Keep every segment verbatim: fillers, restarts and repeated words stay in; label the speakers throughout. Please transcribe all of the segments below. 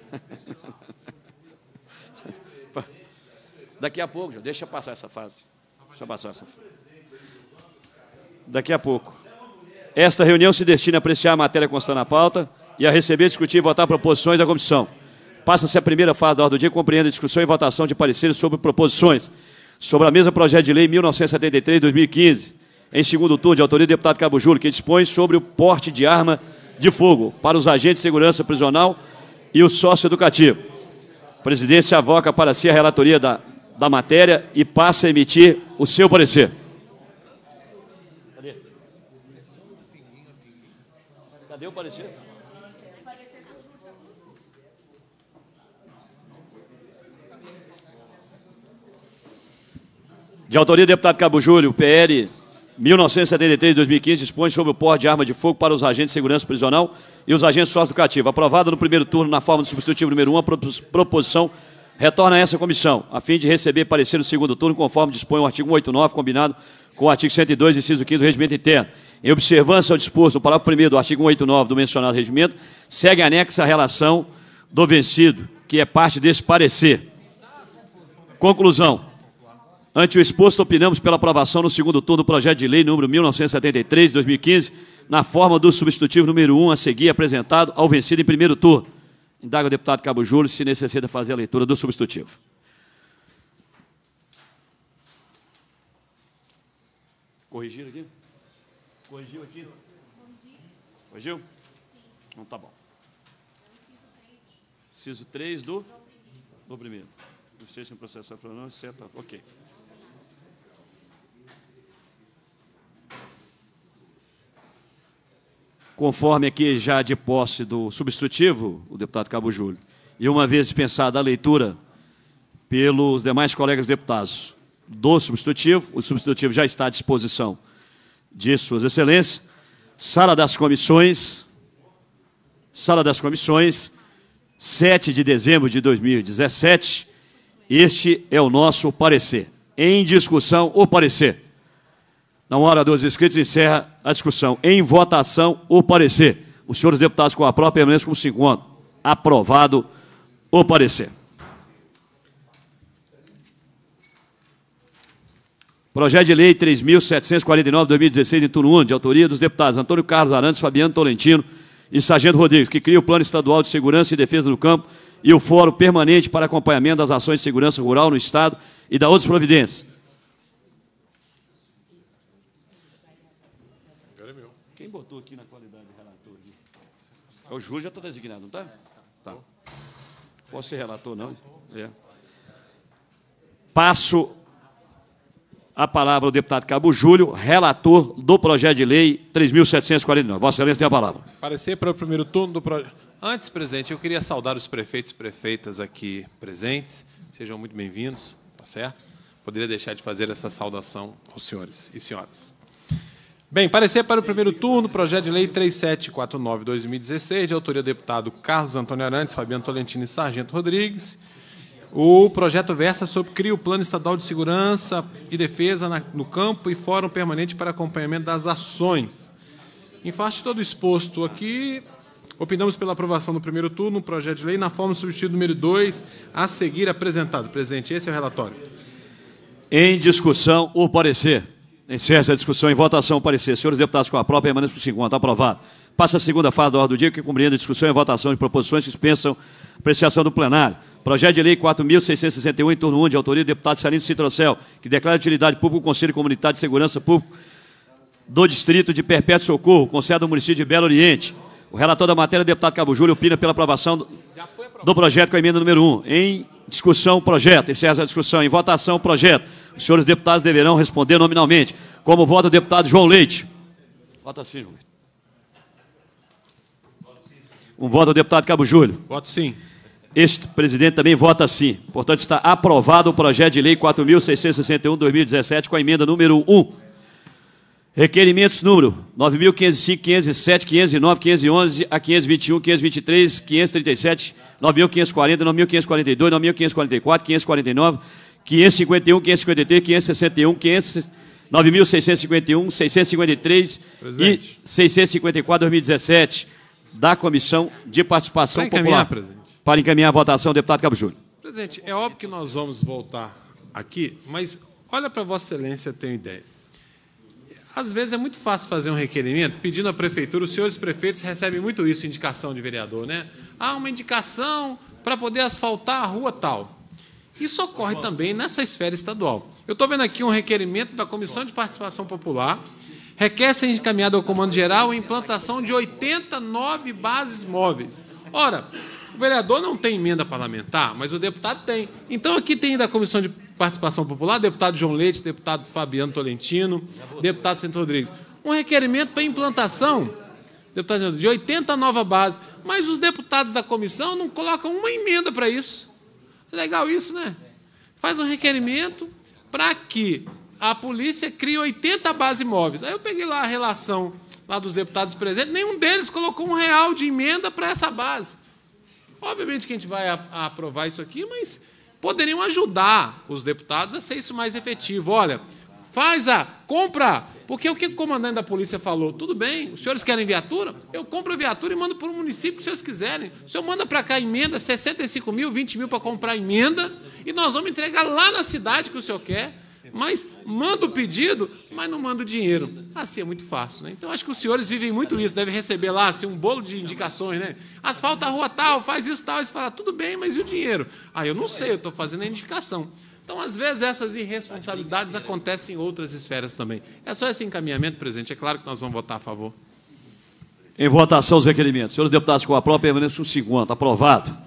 Speaker 1: Daqui a pouco, deixa passar essa fase. Deixa passar essa fase. Daqui a pouco. Esta reunião se destina a apreciar a matéria constante na pauta e a receber, discutir e votar proposições da comissão. Passa-se a primeira fase da ordem do dia, compreende a discussão e votação de pareceres sobre proposições sobre a mesma projeto de lei mil novecentos e setenta e três, dois mil e quinze, em segundo turno, de autoria do deputado Cabo Júlio, que dispõe sobre o porte de arma de fogo para os agentes de segurança prisional e o sócio educativo. A presidência avoca para si a relatoria da, da matéria e passa a emitir o seu parecer. Cadê? Cadê o parecer? De autoria do deputado Cabo Júlio, P L mil novecentos e setenta e três, dois mil e quinze, dispõe sobre o porte de arma de fogo para os agentes de segurança prisional e os agentes socioeducativos. Aprovada no primeiro turno na forma do substitutivo número um, a proposição retorna a essa comissão, a fim de receber parecer no segundo turno, conforme dispõe o artigo cento e oitenta e nove, combinado com o artigo cento e dois, inciso quinto do Regimento Interno. Em observância ao disposto no parágrafo primeiro do artigo cento e oitenta e nove do mencionado regimento, segue anexa a relação do vencido, que é parte desse parecer. Conclusão. Ante o exposto, opinamos pela aprovação no segundo turno do projeto de lei número mil novecentos e setenta e três, dois mil e quinze, na forma do substitutivo número um a seguir apresentado ao vencido em primeiro turno. Indaga o deputado Cabo Júlio se necessita fazer a leitura do substitutivo. Corrigir aqui? Corrigiu aqui? Corrigiu? Não, tá bom. Inciso três do? Do primeiro. Justiça em processo não, certo? Ok. Conforme aqui já de posse do substitutivo, o deputado Cabo Júlio, e uma vez dispensada a leitura pelos demais colegas deputados do substitutivo, o substitutivo já está à disposição de suas excelências, sala das comissões, sala das comissões, sete de dezembro de dois mil e dezessete, este é o nosso parecer. Em discussão, o parecer. Na hora dos inscritos, encerra a discussão. Em votação, o parecer. Os senhores deputados com a própria permanência como se encontram. Aprovado o parecer. Projeto de lei três mil setecentos e quarenta e nove, dois mil e dezesseis, em turno único, de autoria dos deputados Antônio Carlos Arantes, Fabiano Tolentino e Sargento Rodrigues, que cria o Plano Estadual de Segurança e Defesa do Campo e o Fórum Permanente para Acompanhamento das Ações de Segurança Rural no Estado e da outras providências. Quem botou aqui na qualidade de relator? Aqui? O Júlio já está designado, não está? Tá. Posso ser relator, não? É. Passo a palavra ao deputado Cabo Júlio, relator do projeto de lei três mil setecentos e quarenta e nove. Vossa Excelência tem a palavra.
Speaker 2: Parecer para o primeiro turno do projeto. Antes, presidente, eu queria saudar os prefeitos e prefeitas aqui presentes. Sejam muito bem-vindos, tá certo? Poderia deixar de fazer essa saudação aos senhores e senhoras. Bem, parecer para o primeiro turno, projeto de lei três mil setecentos e quarenta e nove, dois mil e dezesseis, de autoria do deputado Carlos Antônio Arantes, Fabiano Tolentino e Sargento Rodrigues. O projeto versa sobre cria o Plano Estadual de Segurança e Defesa na, no Campo e Fórum Permanente para Acompanhamento das Ações. Em face de todo exposto aqui, opinamos pela aprovação no primeiro turno, o projeto de lei na forma substitutiva número dois, a seguir apresentado. Presidente, esse é o relatório.
Speaker 1: Em discussão, o parecer. Encerra a discussão. Em votação, o parecer. Senhores deputados, com a própria permanência por cinquenta, aprovado. Passa a segunda fase da ordem do dia, que compreende a discussão e votação de proposições que dispensam apreciação do plenário. Projeto de lei quatro mil seiscentos e sessenta e um, em turno um, de autoria do deputado Salino Citrocel, que declara de utilidade pública o Conselho Comunitário de Segurança Pública do Distrito de Perpétuo Socorro, com sede do município de Belo Oriente. O relator da matéria, o deputado Cabo Júlio, opina pela aprovação do, do projeto com a emenda número um. Em discussão, projeto. Encerra a discussão. Em votação, projeto. Os senhores deputados deverão responder nominalmente. Como vota o deputado João Leite? Vota sim, João Leite. Um voto ao deputado Cabo Júlio.
Speaker 2: Voto sim.
Speaker 1: Este presidente também vota sim. Portanto, está aprovado o projeto de lei quatro mil seiscentos e sessenta e um, dois mil e dezessete, com a emenda número um. Requerimentos número nove mil quinhentos e cinco, quinhentos e sete, quinhentos e nove, quinhentos e onze a quinhentos e vinte e um, quinhentos e vinte e três, quinhentos e trinta e sete, nove mil quinhentos e quarenta, nove mil quinhentos e quarenta e dois, nove mil quinhentos e quarenta e quatro, quinhentos e quarenta e nove, quinhentos e cinquenta e um, quinhentos e cinquenta e três, quinhentos e sessenta e um, nove mil seiscentos e cinquenta e um, seiscentos e cinquenta e três
Speaker 2: Presidente.
Speaker 1: e seiscentos e cinquenta e quatro, dois mil e dezessete, da Comissão de Participação
Speaker 2: Pra encaminhar,
Speaker 1: Popular.
Speaker 2: presidente.
Speaker 1: Para encaminhar a votação, deputado Cabo Júlio.
Speaker 2: Presidente, é óbvio que nós vamos voltar aqui, mas olha para Vossa Excelência ter uma ideia. Às vezes é muito fácil fazer um requerimento pedindo à prefeitura, os senhores prefeitos recebem muito isso, indicação de vereador, né? Ah, uma indicação para poder asfaltar a rua tal. Isso ocorre também nessa esfera estadual. Eu estou vendo aqui um requerimento da Comissão de Participação Popular, requer ser encaminhado ao Comando Geral a implantação de oitenta e nove bases móveis. Ora, o vereador não tem emenda parlamentar, mas o deputado tem. Então, aqui tem da Comissão de Participação Popular, deputado João Leite, deputado Fabiano Tolentino, deputado Centro Rodrigues. Um requerimento para implantação, deputado, de oitenta novas bases. Mas os deputados da comissão não colocam uma emenda para isso. Legal isso, né? Faz um requerimento para que a polícia crie oitenta bases móveis. Aí eu peguei lá a relação lá dos deputados presentes, nenhum deles colocou um real de emenda para essa base. Obviamente que a gente vai a, a aprovar isso aqui, mas poderiam ajudar os deputados a ser isso mais efetivo. Olha, faz a compra, porque o que o comandante da polícia falou? Tudo bem, os senhores querem viatura? Eu compro a viatura e mando para o município que os senhores quiserem. O senhor manda para cá emenda, sessenta e cinco mil, vinte mil para comprar emenda, e nós vamos entregar lá na cidade que o senhor quer. Mas manda o pedido, mas não manda o dinheiro. Assim é muito fácil, né? Então, acho que os senhores vivem muito isso, devem receber lá assim, um bolo de indicações, né? Asfalta a rua tal, faz isso tal, e você fala, tudo bem, mas e o dinheiro? Ah, eu não sei, eu estou fazendo a identificação. Então, às vezes, essas irresponsabilidades acontecem em outras esferas também. É só esse encaminhamento, presidente. É claro que nós vamos votar a favor.
Speaker 1: Em votação, os requerimentos. Senhores deputados, com a própria permanência no segundo. Aprovado.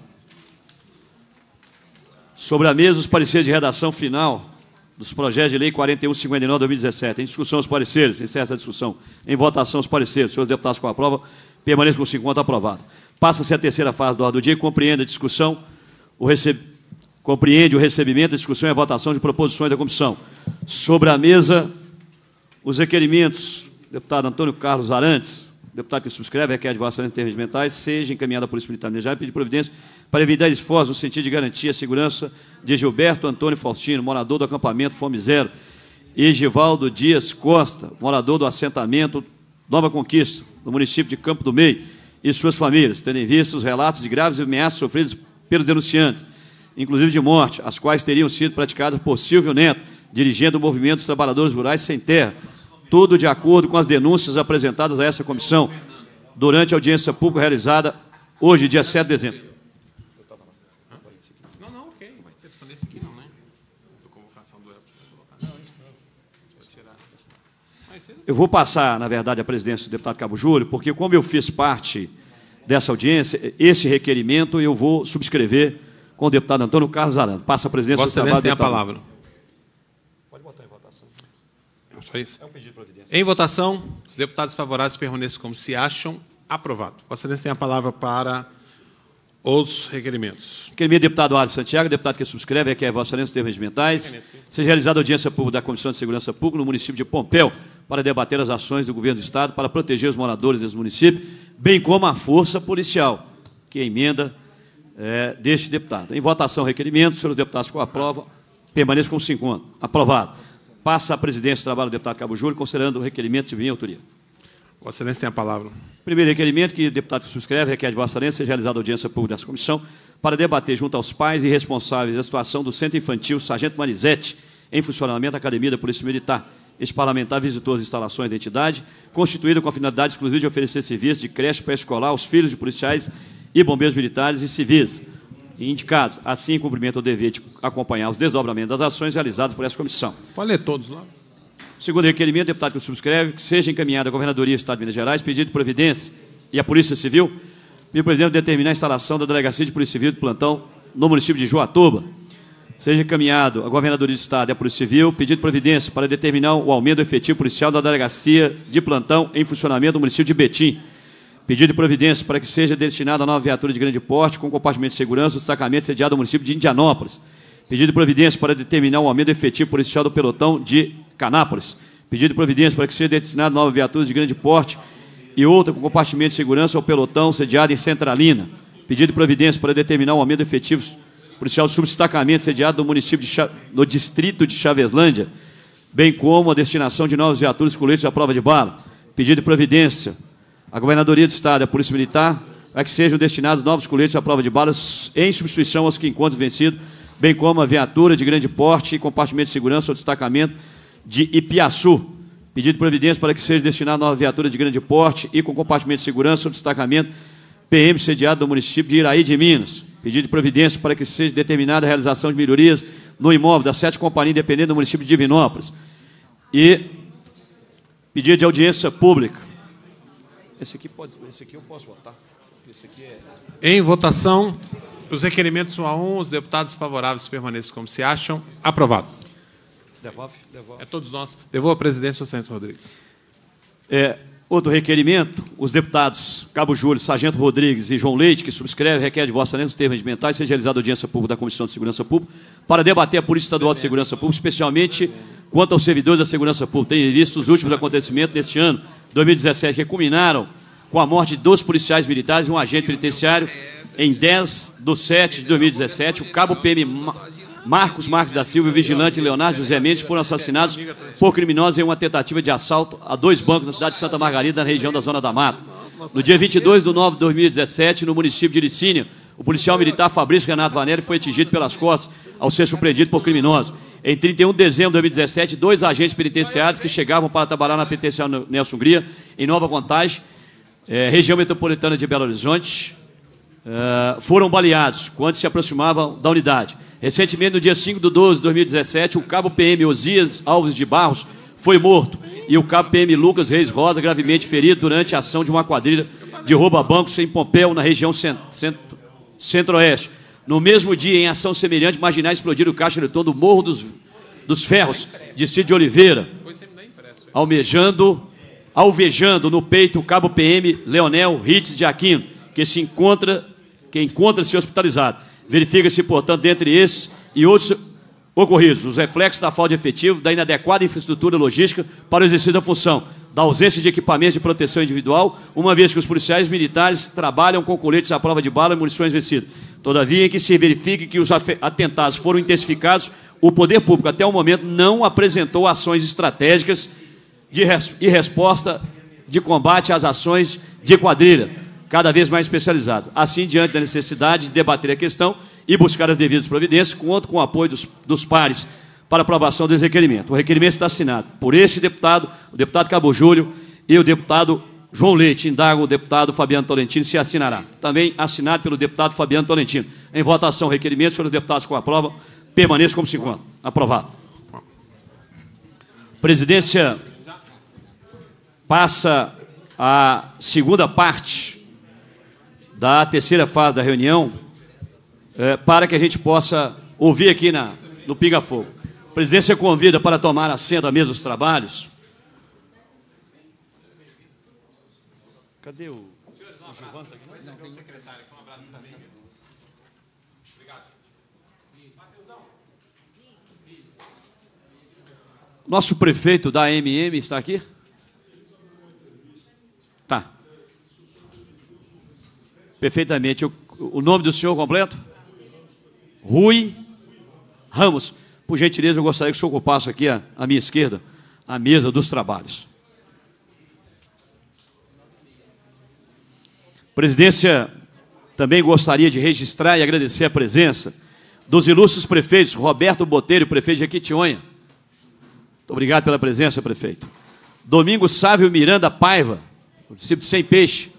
Speaker 1: Sobre a mesa, os pareceres de redação final dos projetos de lei quarenta e um cinquenta e nove de dois mil e dezessete. Em discussão, os pareceres. Encerra essa discussão. Em votação, os pareceres. Senhores deputados, com a prova, permaneça com o segundo. Aprovado. Passa-se a terceira fase da ordem do dia e compreende a discussão, o receb... compreende o recebimento, a discussão e a votação de proposições da comissão. Sobre a mesa, os requerimentos. Deputado Antônio Carlos Arantes, deputado que subscreve, requer de votações interregimentais, seja encaminhada à Polícia Militar Minejar e pedir providência para evitar esforços no sentido de garantir a segurança de Gilberto Antônio Faustino, morador do acampamento Fome Zero, e Givaldo Dias Costa, morador do assentamento Nova Conquista, no município de Campo do Meio, e suas famílias, tendo em vista os relatos de graves ameaças sofridas pelos denunciantes, inclusive de morte, as quais teriam sido praticadas por Silvio Neto, dirigendo o movimento dos trabalhadores rurais sem terra, tudo de acordo com as denúncias apresentadas a essa comissão durante a audiência pública realizada hoje, dia sete de dezembro.
Speaker 2: Não, não, ok. Nesse aqui não, né? Da convocação do
Speaker 1: Eu vou passar, na verdade, a presidência do deputado Cabo Júlio, porque como eu fiz parte dessa audiência, esse requerimento eu vou subscrever com o deputado Antônio Carlos Arantes. Passa a presidência
Speaker 2: Vossa
Speaker 1: do
Speaker 2: Excelência tem a
Speaker 1: deputado.
Speaker 2: palavra.
Speaker 1: Pode botar em votação.
Speaker 2: É só isso?
Speaker 1: É um pedido de providência.
Speaker 2: Em votação, os deputados favoráveis permaneçam como se acham. Aprovado. Vossa Excelência tem a palavra para os requerimentos.
Speaker 1: Requerimento do deputado Alisson Santiago, deputado que subscreve, requer Vossa Excelência os termos regimentais. Seja realizada audiência pública da Comissão de Segurança Pública no município de Pompéu para debater as ações do Governo do Estado para proteger os moradores desse município, bem como a força policial, que é a emenda é, deste deputado. Em votação, requerimento, senhores deputados com a prova, permaneçam com cinco anos. Aprovado. Passa a presidência do trabalho do deputado Cabo Júlio, considerando o requerimento de minha autoria.
Speaker 2: Vossa Excelência tem a palavra.
Speaker 1: Primeiro requerimento, que o deputado que subscreve requer de Vossa Excelência seja realizada audiência pública dessa comissão para debater junto aos pais e responsáveis da situação do Centro Infantil Sargento Marizete, em funcionamento da Academia da Polícia Militar. Este parlamentar visitou as instalações da entidade, constituída com a finalidade exclusiva de oferecer serviços de creche pré-escolar aos filhos de policiais e bombeiros militares e civis, e indicados, assim, em cumprimento ao dever de acompanhar os desdobramentos das ações realizadas por essa comissão.
Speaker 2: Pode ler todos lá.
Speaker 1: Segundo requerimento, deputado que subscreve, que seja encaminhada à Governadoria do Estado de Minas Gerais, pedido de providência e à Polícia Civil, e o presidente determinar a instalação da Delegacia de Polícia Civil de plantão no município de Joatuba. Seja encaminhado à Governadoria do Estado e à Polícia Civil, pedido de providência para determinar o aumento do efetivo policial da Delegacia de plantão em funcionamento no município de Betim. Pedido de providência para que seja destinada a nova viatura de grande porte com compartimento de segurança do destacamento sediado no município de Indianópolis. Pedido de providência para determinar o aumento do efetivo policial do pelotão de Canápolis. Pedido de providência para que seja destinada nova viatura de grande porte e outra com compartimento de segurança ao pelotão sediado em Centralina. Pedido de providência para determinar o aumento do efetivo policial do subdestacamento sediado no município de Cha... no distrito de Chaveslândia, bem como a destinação de novas viaturas com coletes à prova de bala. Pedido de providência à Governadoria do Estado e à Polícia Militar a que sejam destinados novos coletes à prova de balas em substituição aos que encontram vencidos, bem como a viatura de grande porte e compartimento de segurança ao destacamento de Ipiaçu. Pedido de providência para que seja destinada nova viatura de grande porte e com compartimento de segurança ao destacamento P M sediado no município de Iraí de Minas. Pedido de providência para que seja determinada a realização de melhorias no imóvel da sete companhia independente do município de Divinópolis. E pedido de audiência pública. Esse aqui, pode, esse aqui eu posso votar. Esse aqui é...
Speaker 2: Em votação, os requerimentos um a um, os deputados favoráveis permaneçam como se acham. Aprovado.
Speaker 1: Devolve, devolve.
Speaker 2: É todos nós. Devolvo a presidência ao Sargento Rodrigues.
Speaker 1: É, outro requerimento, os deputados Cabo Júlio, Sargento Rodrigues e João Leite, que subscrevem, requer de vossa excelência os termos regimentais, seja realizada audiência pública da Comissão de Segurança Pública para debater a Polícia Estadual de Segurança Pública, especialmente quanto aos servidores da Segurança Pública. Tem visto os últimos acontecimentos deste ano, dois mil e dezessete, que culminaram com a morte de dois policiais militares e um agente penitenciário em dez de sete de dois mil e dezessete. O cabo P M Marcos Marques da Silva e o vigilante Leonardo José Mendes foram assassinados por criminosos em uma tentativa de assalto a dois bancos na cidade de Santa Margarida, na região da Zona da Mata. No dia vinte e dois de nove de dois mil e dezessete, no município de Licínia, o policial militar Fabrício Renato Vanelli foi atingido pelas costas ao ser surpreendido por criminosos. Em trinta e um de dezembro de dois mil e dezessete, dois agentes penitenciários que chegavam para trabalhar na penitenciária Nelson Hungria, em Nova Contagem, eh, região metropolitana de Belo Horizonte, eh, foram baleados quando se aproximavam da unidade. Recentemente, no dia cinco de doze de dois mil e dezessete, o cabo P M Osias Alves de Barros foi morto e o cabo P M Lucas Reis Rosa gravemente ferido durante a ação de uma quadrilha de rouba-bancos em Pompéu, na região centro-oeste. No mesmo dia, em ação semelhante, marginais explodiram o caixa eletrônico do Morro dos, dos Ferros, distrito de Oliveira, almejando, alvejando no peito o cabo P M Leonel Ritz de Aquino, que se encontra, que encontra-se hospitalizado. Verifica-se, portanto, dentre esses e outros ocorridos, os reflexos da falta de efetivo, da inadequada infraestrutura logística para o exercício da função, da ausência de equipamentos de proteção individual, uma vez que os policiais militares trabalham com coletes à prova de bala e munições vencidas. Todavia, em que se verifique que os atentados foram intensificados, o poder público, até o momento, não apresentou ações estratégicas de res e resposta de combate às ações de quadrilha, cada vez mais especializadas. Assim, diante da necessidade de debater a questão e buscar as devidas providências, conto com o apoio dos, dos pares para aprovação desse requerimento. O requerimento está assinado por este deputado, o deputado Cabo Júlio e o deputado João Leite. Indago o deputado Fabiano Tolentino se assinará. Também assinado pelo deputado Fabiano Tolentino. Em votação, o requerimento sobre os deputados com aprova, permaneça como se encontra. Aprovado. Presidência passa a segunda parte da terceira fase da reunião, é, para que a gente possa ouvir aqui na, no Pinga Fogo. A presidência convida para tomar assento à mesa dos trabalhos. Cadê o... o Gilvan? Não, tem o secretário. Nosso prefeito da A M M está aqui? Tá. Perfeitamente. O, o nome do senhor completo? Rui Ramos. Por gentileza, eu gostaria que o senhor ocupasse aqui, à, à minha esquerda, a mesa dos trabalhos. Presidência também gostaria de registrar e agradecer a presença dos ilustres prefeitos Roberto Botelho, prefeito de Jequitinhonha. Muito obrigado pela presença, prefeito. Domingos Sávio Miranda Paiva, município de Sem Peixe.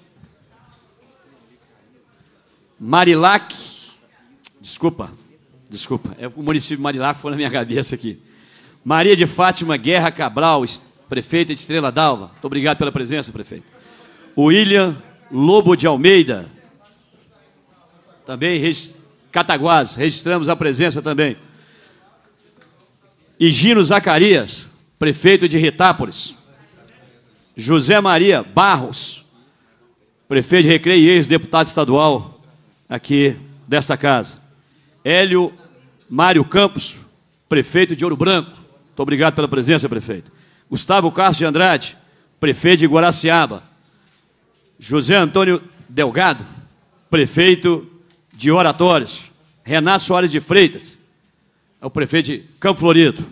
Speaker 1: Marilac, desculpa, desculpa, é o município de Marilac que foi na minha cabeça aqui. Maria de Fátima Guerra Cabral, prefeita de Estrela d'Alva. Muito obrigado pela presença, prefeito. William Lobo de Almeida, também Cataguás, registramos a presença também. Higino Zacarias, prefeito de Ritápolis. José Maria Barros, prefeito de Recreio e ex-deputado estadual aqui desta casa. Hélio Mário Campos, prefeito de Ouro Branco. Muito obrigado pela presença, prefeito. Gustavo Castro de Andrade, prefeito de Guaraciaba. José Antônio Delgado, prefeito de Oratórios. Renato Soares de Freitas, é o prefeito de Campo Florido.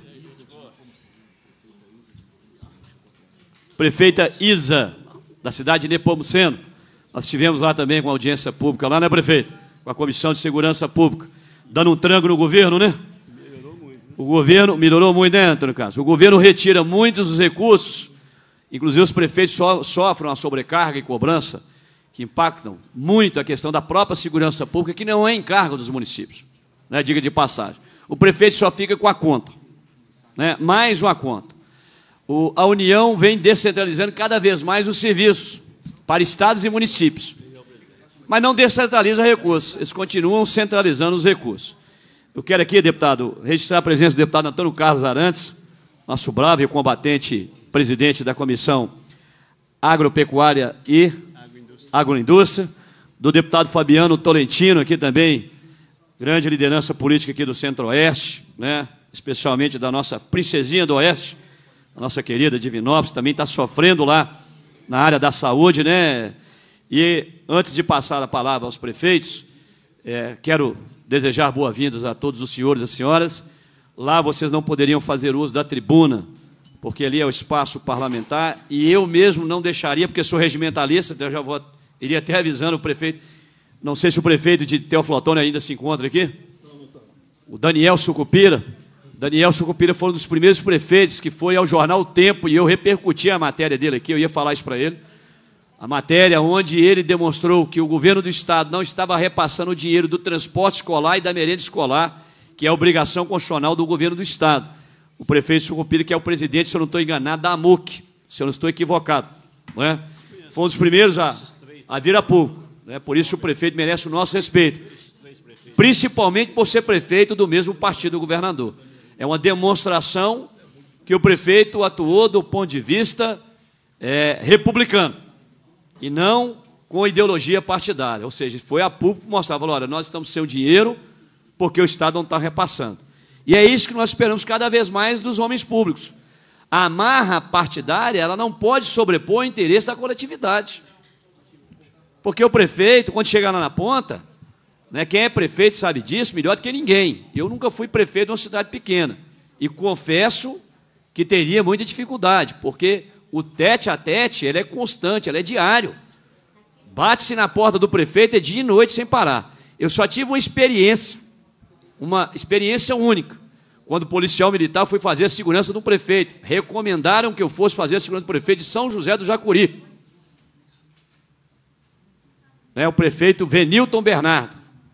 Speaker 1: Prefeita Isa, da cidade de Nepomuceno. Nós estivemos lá também com a audiência pública, lá, né, prefeito? Com a Comissão de Segurança Pública, dando um tranco no governo, né? Melhorou muito. Né? O governo, melhorou muito, né, Antônio Carlos? O governo retira muitos dos recursos, inclusive os prefeitos so, sofrem uma sobrecarga e cobrança, que impactam muito a questão da própria segurança pública, que não é encargo dos municípios, né, diga de passagem. O prefeito só fica com a conta, né, mais uma conta. O, a União vem descentralizando cada vez mais os serviços para estados e municípios, mas não descentraliza recursos, eles continuam centralizando os recursos. Eu quero aqui, deputado, registrar a presença do deputado Antônio Carlos Arantes, nosso bravo e combatente presidente da Comissão Agropecuária e Agroindústria, do deputado Fabiano Tolentino, aqui também, grande liderança política aqui do Centro-Oeste, né, especialmente da nossa princesinha do Oeste, a nossa querida Divinópolis, também está sofrendo lá na área da saúde, né? E antes de passar a palavra aos prefeitos, é, quero desejar boas-vindas a todos os senhores e as senhoras. Lá vocês não poderiam fazer uso da tribuna, porque ali é o espaço parlamentar, e eu mesmo não deixaria, porque sou regimentalista, então eu já vou, iria até avisando o prefeito, não sei se o prefeito de Teoflotone ainda se encontra aqui, o Daniel Sucupira. Daniel Sucupira foi um dos primeiros prefeitos que foi ao jornal O Tempo, e eu repercuti a matéria dele aqui, eu ia falar isso para ele, a matéria onde ele demonstrou que o governo do Estado não estava repassando o dinheiro do transporte escolar e da merenda escolar, que é a obrigação constitucional do governo do Estado. O prefeito Sucupira, que é o presidente, se eu não estou enganado, da AMUC, se eu não estou equivocado, não é? Foi um dos primeiros a, a vir a público, né? Por isso o prefeito merece o nosso respeito, principalmente por ser prefeito do mesmo partido do governador. É uma demonstração que o prefeito atuou do ponto de vista é, republicano e não com ideologia partidária. Ou seja, foi a público mostrar, falou, olha, nós estamos sem o dinheiro porque o Estado não está repassando. E é isso que nós esperamos cada vez mais dos homens públicos. A amarra partidária, ela não pode sobrepor o interesse da coletividade. Porque o prefeito, quando chega lá na ponta, né, quem é prefeito sabe disso melhor do que ninguém. Eu nunca fui prefeito de uma cidade pequena. E confesso que teria muita dificuldade, porque o tete a tete ele é constante, ele é diário. Bate-se na porta do prefeito é dia e noite sem parar. Eu só tive uma experiência, uma experiência única. Quando o policial militar foi fazer a segurança do prefeito. Recomendaram que eu fosse fazer a segurança do prefeito de São José do Jacuri. É, o prefeito Venilton Bernardo.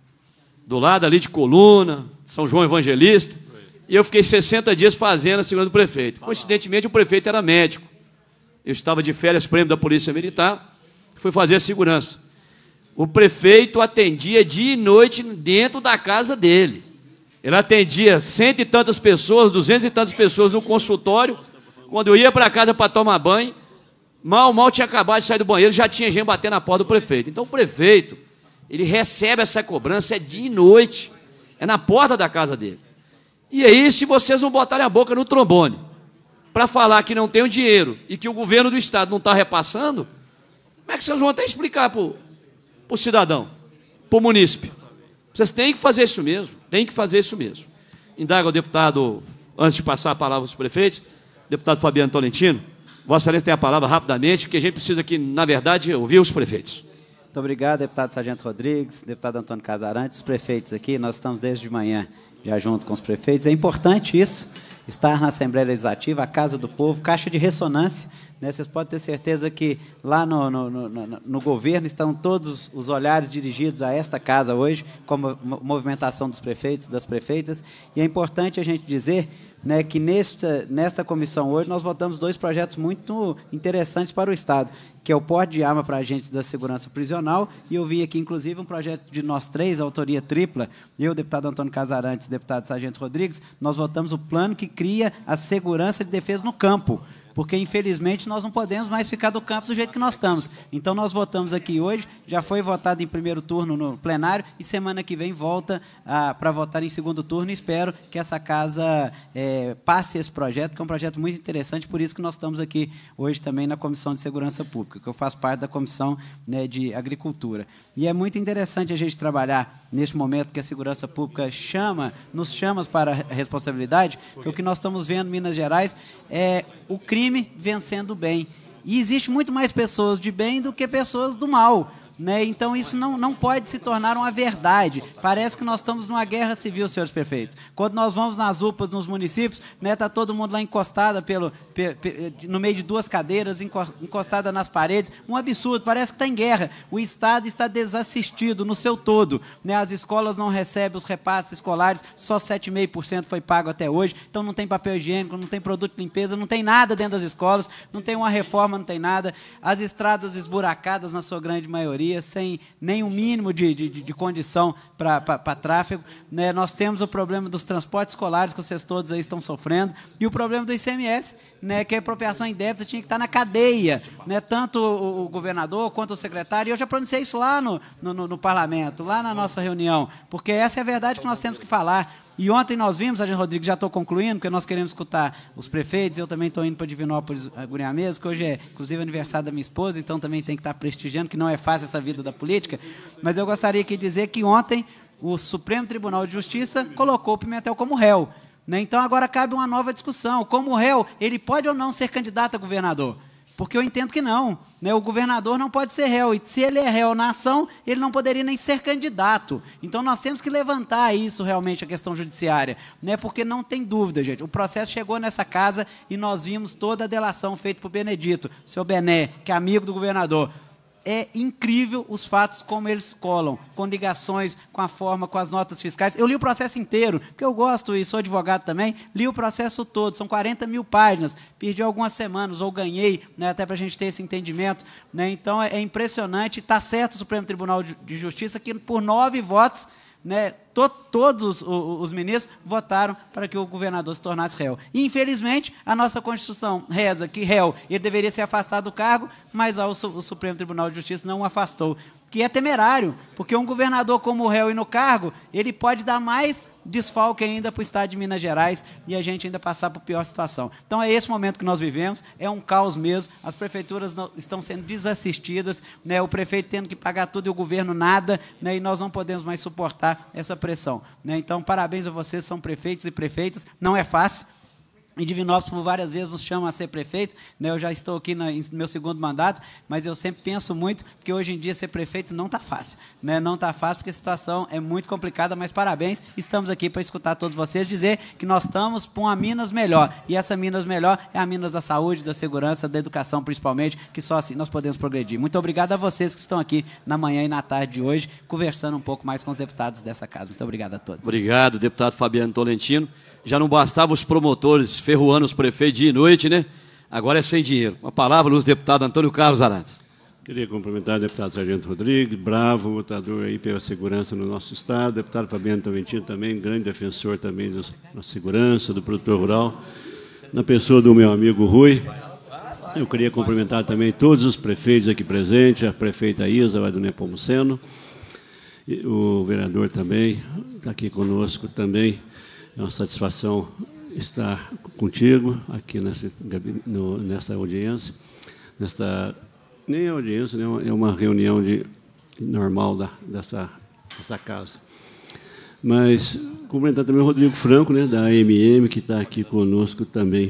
Speaker 1: Do lado ali de Coluna, São João Evangelista, e eu fiquei sessenta dias fazendo a segurança do prefeito. Coincidentemente, o prefeito era médico. Eu estava de férias, prêmio da Polícia Militar, fui fazer a segurança. O prefeito atendia dia e noite dentro da casa dele. Ele atendia cento e tantas pessoas, duzentas e tantas pessoas no consultório. Quando eu ia para casa para tomar banho, mal, mal tinha acabado de sair do banheiro, já tinha gente batendo na porta do prefeito. Então, o prefeito, ele recebe essa cobrança é dia e noite, é na porta da casa dele. E aí, se vocês não botarem a boca no trombone para falar que não tem o dinheiro e que o governo do Estado não está repassando, como é que vocês vão até explicar para o cidadão, para o munícipe? Vocês têm que fazer isso mesmo, têm que fazer isso mesmo. Indaga o deputado, antes de passar a palavra aos prefeitos, deputado Fabiano Tolentino, Vossa Excelência tem a palavra rapidamente, que a gente precisa aqui, na verdade, ouvir os prefeitos.
Speaker 3: Muito obrigado, deputado Sargento Rodrigues, deputado Antônio Casarantes, os prefeitos aqui, nós estamos desde de manhã já junto com os prefeitos. É importante isso, estar na Assembleia Legislativa, a Casa do Povo, caixa de ressonância, né? Vocês podem ter certeza que lá no, no, no, no governo estão todos os olhares dirigidos a esta casa hoje, como a movimentação dos prefeitos, das prefeitas, e é importante a gente dizer, né, que nesta, nesta comissão hoje nós votamos dois projetos muito interessantes para o Estado, que é o porte de arma para agentes da segurança prisional, e eu vi aqui, inclusive, um projeto de nós três, autoria tripla, eu, deputado Antônio Casarantes, deputado Sargento Rodrigues, nós votamos o plano que cria a segurança de defesa no campo, porque, infelizmente, nós não podemos mais ficar do campo do jeito que nós estamos. Então, nós votamos aqui hoje, já foi votado em primeiro turno no plenário, e semana que vem volta ah, para votar em segundo turno, e espero que essa casa é, passe esse projeto, que é um projeto muito interessante, por isso que nós estamos aqui hoje também na Comissão de Segurança Pública, que eu faço parte da Comissão, né, de Agricultura. E é muito interessante a gente trabalhar neste momento que a segurança pública chama, nos chama para a responsabilidade, porque o que nós estamos vendo em Minas Gerais é o crime vencendo o bem. E existe muito mais pessoas de bem do que pessoas do mal. né? Então isso não, não pode se tornar uma verdade. Parece que nós estamos numa guerra civil, senhores prefeitos. Quando nós vamos nas U P As, nos municípios, né, tá todo mundo lá encostado pelo, pe, pe, no meio de duas cadeiras, encostada nas paredes. Um absurdo, parece que está em guerra. O Estado está desassistido no seu todo, né? As escolas não recebem os repasses escolares, só sete vírgula cinco por cento foi pago até hoje, então não tem papel higiênico, não tem produto de limpeza, não tem nada dentro das escolas, não tem uma reforma, não tem nada. As estradas esburacadas, na sua grande maioria, sem nem o mínimo de, de, de condição para tráfego, né? Nós temos o problema dos transportes escolares, que vocês todos aí estão sofrendo, e o problema do I C M S, né, que a apropriação indébita tinha que estar na cadeia, né, tanto o, o governador quanto o secretário, e eu já pronunciei isso lá no, no, no parlamento, lá na nossa reunião, porque essa é a verdade que nós temos que falar. E ontem nós vimos, Sargento Rodrigues, já estou concluindo, porque nós queremos escutar os prefeitos, eu também estou indo para Divinópolis, Gurinhá mesmo, que hoje é, inclusive, aniversário da minha esposa, então também tem que estar prestigiando, que não é fácil essa vida da política, mas eu gostaria aqui de dizer que ontem o Supremo Tribunal de Justiça colocou o Pimentel como réu, né? Então agora cabe uma nova discussão, como réu, ele pode ou não ser candidato a governador? Porque eu entendo que não, né? O governador não pode ser réu, e se ele é réu na ação, ele não poderia nem ser candidato. Então nós temos que levantar isso realmente, a questão judiciária, né? Porque não tem dúvida, gente, o processo chegou nessa casa e nós vimos toda a delação feita por Benedito, seu Bené, que é amigo do governador. É incrível os fatos como eles colam, com ligações, com a forma, com as notas fiscais. Eu li o processo inteiro, porque eu gosto e sou advogado também, li o processo todo, são quarenta mil páginas, perdi algumas semanas, ou ganhei, né, até para a gente ter esse entendimento, né? Então é, é impressionante, está certo o Supremo Tribunal de Justiça que por nove votos, né, to, todos os, os ministros votaram para que o governador se tornasse réu. E, infelizmente, a nossa Constituição reza que réu ele deveria ser afastado do cargo, mas o, o Supremo Tribunal de Justiça não o afastou, que é temerário, porque um governador como réu e no cargo, ele pode dar mais desfalque ainda para o Estado de Minas Gerais e a gente ainda passar por pior situação. Então, é esse momento que nós vivemos, é um caos mesmo, as prefeituras não, estão sendo desassistidas, né, o prefeito tendo que pagar tudo e o governo nada, né, e nós não podemos mais suportar essa pressão, né? Então, parabéns a vocês, são prefeitos e prefeitas, não é fácil. Em Divinópolis, por várias vezes, nos chamam a ser prefeito, né? Eu já estou aqui no meu segundo mandato, mas eu sempre penso muito, porque hoje em dia ser prefeito não está fácil, né? Não está fácil, porque a situação é muito complicada, mas parabéns, estamos aqui para escutar todos vocês, dizer que nós estamos para uma Minas melhor, e essa Minas melhor é a Minas da saúde, da segurança, da educação, principalmente, que só assim nós podemos progredir. Muito obrigado a vocês que estão aqui na manhã e na tarde de hoje, conversando um pouco mais com os deputados dessa casa. Muito obrigado a todos.
Speaker 1: Obrigado, deputado Fabiano Tolentino. Já não bastava os promotores ferroando os prefeitos dia e noite, né? Agora é sem dinheiro. Uma palavra dos deputados Antônio Carlos Arantes.
Speaker 4: Queria cumprimentar o deputado Sargento Rodrigues, bravo lutador aí pela segurança no nosso estado, o deputado Fabiano Tolentino também, grande defensor também da segurança, do produtor rural, na pessoa do meu amigo Rui. Eu queria cumprimentar também todos os prefeitos aqui presentes, a prefeita Isa, lá do Nepomuceno, o vereador também está aqui conosco também. É uma satisfação estar contigo aqui nessa, no, nessa audiência, nesta, nem audiência, né, é uma reunião de, normal da, dessa, dessa casa. Mas cumprimentar também o Rodrigo Franco, né, da A M M, que está aqui conosco também.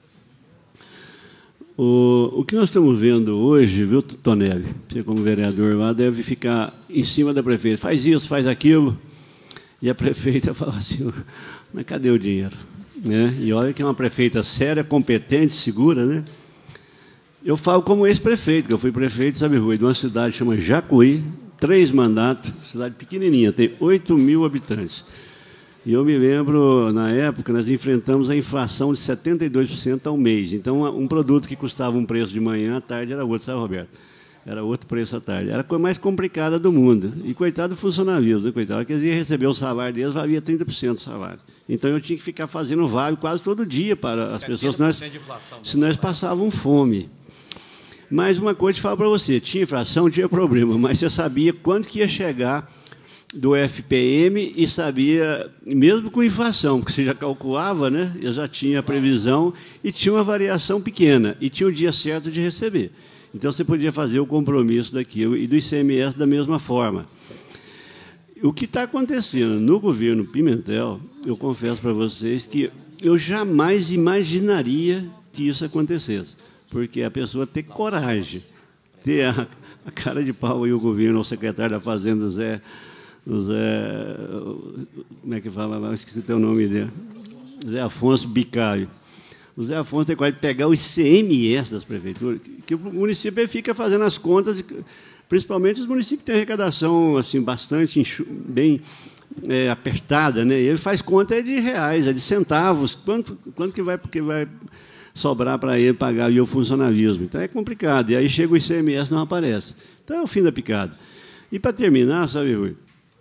Speaker 4: O, o que nós estamos vendo hoje, viu, Tonelli, você como vereador lá, deve ficar em cima da prefeita, faz isso, faz aquilo, e a prefeita fala assim, mas cadê o dinheiro? Né? E olha que é uma prefeita séria, competente, segura, né? Eu falo como ex-prefeito, que eu fui prefeito, sabe, Rui, de uma cidade que chama Jacuí, três mandatos, cidade pequenininha, tem oito mil habitantes. E eu me lembro, na época, nós enfrentamos a inflação de setenta e dois por cento ao mês. Então, um produto que custava um preço de manhã, à tarde era outro, sabe, Roberto? Era outro preço à tarde. Era a coisa mais complicada do mundo. E, coitado do funcionário, né? Coitado, que eles iam receber o salário deles, valia trinta por cento do salário. Então, eu tinha que ficar fazendo vaga quase todo dia para as pessoas, senão eles, senão eles passavam fome. Mas uma coisa eu falo para você, tinha inflação, tinha problema, mas você sabia quanto que ia chegar do F P M e sabia, mesmo com inflação, porque você já calculava, né? Eu já tinha a previsão e tinha uma variação pequena, e tinha o dia certo de receber. Então, você podia fazer o compromisso daquilo e do I C M S da mesma forma. O que está acontecendo no governo Pimentel, eu confesso para vocês que eu jamais imaginaria que isso acontecesse, porque a pessoa ter coragem, ter a a cara de pau e o governo, o secretário da Fazenda, o Zé, o Zé, como é que fala lá? Esqueci o teu nome dele. Zé Afonso Bicário. O Zé Afonso tem que pegar o I C M S das prefeituras, que o município fica fazendo as contas, principalmente os municípios que têm arrecadação assim, bastante bem é, apertada, né? Ele faz conta é de reais, é de centavos, quanto, quanto que vai, porque vai sobrar para ele pagar o funcionalismo. Então é complicado. E aí chega o I C M S, não aparece. Então é o fim da picada. E para terminar, sabe, Rui,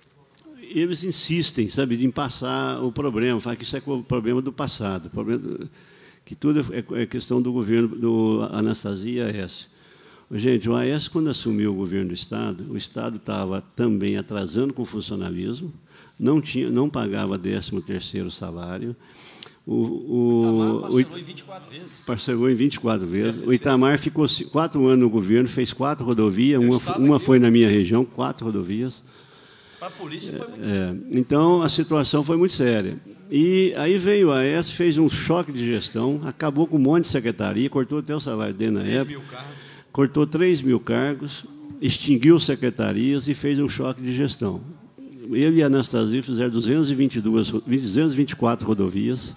Speaker 4: eles insistem, sabe, em passar o problema, falar que isso é o problema do passado, problema do, que tudo é questão do governo do Anastasia e A S. Gente, o A S, quando assumiu o governo do Estado, o Estado estava também atrasando com o funcionalismo, não, tinha, não pagava décimo terceiro salário. O, o, o Itamar parcelou em vinte e quatro vezes. Parcelou em vinte e quatro vezes. O Itamar ficou quatro anos no governo, fez quatro rodovias, uma, uma foi na minha região, quatro rodovias.
Speaker 1: Para a polícia foi muito.
Speaker 4: É, então, a situação foi muito séria. E aí veio o A S, fez um choque de gestão, acabou com um monte de secretaria, cortou até o salário dele na época. Mil cargos. Cortou três mil cargos, extinguiu secretarias e fez um choque de gestão. Ele e a Anastasia fizeram duzentas e vinte e duas, duzentas e vinte e quatro rodovias,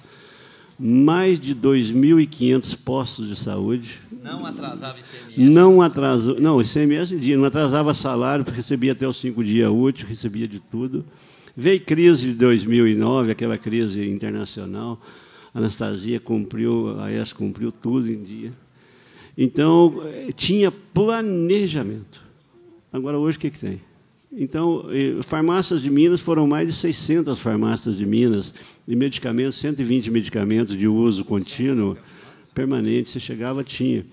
Speaker 4: mais de dois mil e quinhentos postos de saúde.
Speaker 1: Não atrasava I C M S?
Speaker 4: Não atrasou, não, I C M S dia, não atrasava salário, recebia até os cinco dias úteis, recebia de tudo. Veio crise de dois mil e nove, aquela crise internacional, a Anastasia cumpriu, a A S cumpriu tudo em dia. Então, tinha planejamento. Agora, hoje, o que, que tem? Então, farmácias de Minas, foram mais de seiscentas farmácias de Minas, de medicamentos, cento e vinte medicamentos de uso contínuo, permanente, você chegava, tinha.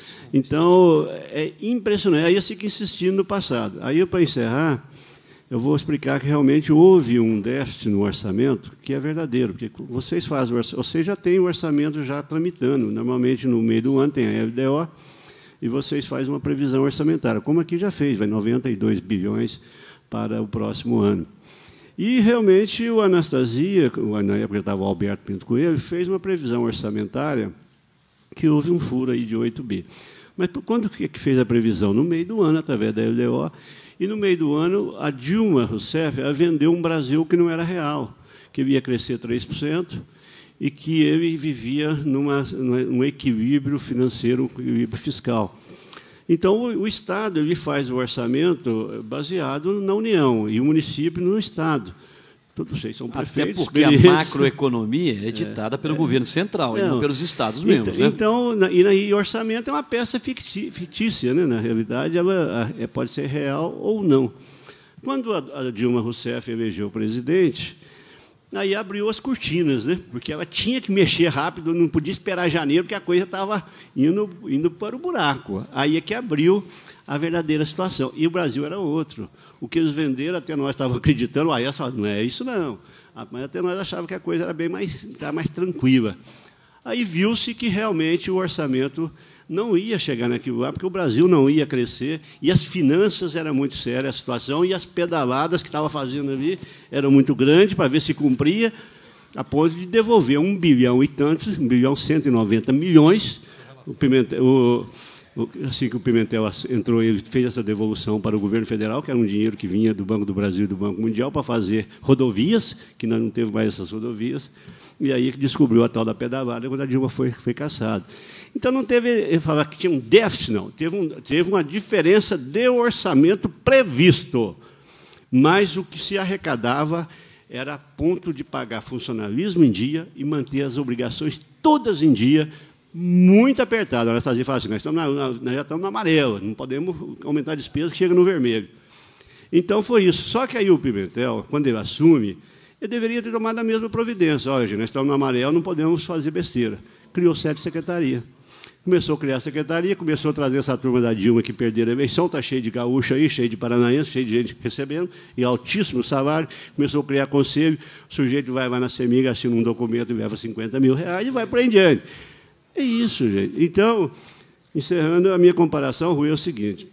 Speaker 4: Então, é impressionante. Aí eu fico insistindo no passado. Aí, para encerrar, eu vou explicar que realmente houve um déficit no orçamento que é verdadeiro, porque vocês fazem o orçamento, vocês já têm o orçamento já tramitando. Normalmente, no meio do ano, tem a L D O, e vocês fazem uma previsão orçamentária, como aqui já fez, vai noventa e dois bilhões para o próximo ano. E, realmente, o Anastasia, na época estava o Alberto Pinto Coelho, fez uma previsão orçamentária que houve um furo aí de oito bi. Mas quando que fez a previsão? No meio do ano, através da L D O, e, no meio do ano, a Dilma Rousseff vendeu um Brasil que não era real, que ia crescer três por cento, e que ele vivia numa, num equilíbrio financeiro, um equilíbrio fiscal. Então, o, o Estado ele faz o orçamento baseado na União, e o município no Estado. Todos vocês são prefeitos.
Speaker 1: Até porque a macroeconomia é ditada é, pelo é, governo central, não, e não pelos Estados membros.
Speaker 4: Então,
Speaker 1: né?
Speaker 4: e, e o orçamento é uma peça fictícia, né? Na realidade, ela pode ser real ou não. Quando a, a Dilma Rousseff elegeu o presidente, aí abriu as cortinas, né? Porque ela tinha que mexer rápido, não podia esperar janeiro, porque a coisa estava indo, indo para o buraco. Aí é que abriu a verdadeira situação. E o Brasil era outro. O que eles venderam, até nós estávamos acreditando, aí só não é isso, não. Mas até nós achávamos que a coisa era bem mais, mais tranquila. Aí viu-se que realmente o orçamento não ia chegar naquilo lá, porque o Brasil não ia crescer, e as finanças eram muito sérias, a situação, e as pedaladas que estava fazendo ali eram muito grandes, para ver se cumpria, a ponto de devolver um bilhão e tantos, um bilhão e cento e noventa milhões. O Pimentel, o, o, assim que o Pimentel entrou, ele fez essa devolução para o governo federal, que era um dinheiro que vinha do Banco do Brasil e do Banco Mundial para fazer rodovias, que nós não teve mais essas rodovias, e aí que descobriu a tal da pedalada, quando a Dilma foi, foi caçada. Então, não teve, ele falava que tinha um déficit, não. Teve, um, teve uma diferença de orçamento previsto, mas o que se arrecadava era a ponto de pagar funcionalismo em dia e manter as obrigações todas em dia, muito apertado. A Anastasia fala assim, nós, estamos na, nós já estamos no amarelo, não podemos aumentar a despesa que chega no vermelho. Então, foi isso. Só que aí o Pimentel, quando ele assume, ele deveria ter tomado a mesma providência. Olha, gente, nós estamos no amarelo, não podemos fazer besteira. Criou sete secretarias. Começou a criar a secretaria, começou a trazer essa turma da Dilma que perderam a eleição, está cheio de gaúcho aí, cheio de paranaense, cheio de gente recebendo, e altíssimo salário. Começou a criar conselho, o sujeito vai, vai na CEMIG, assina um documento e leva cinquenta mil reais e vai para em diante. É isso, gente. Então, encerrando, a minha comparação, Rui, é o seguinte.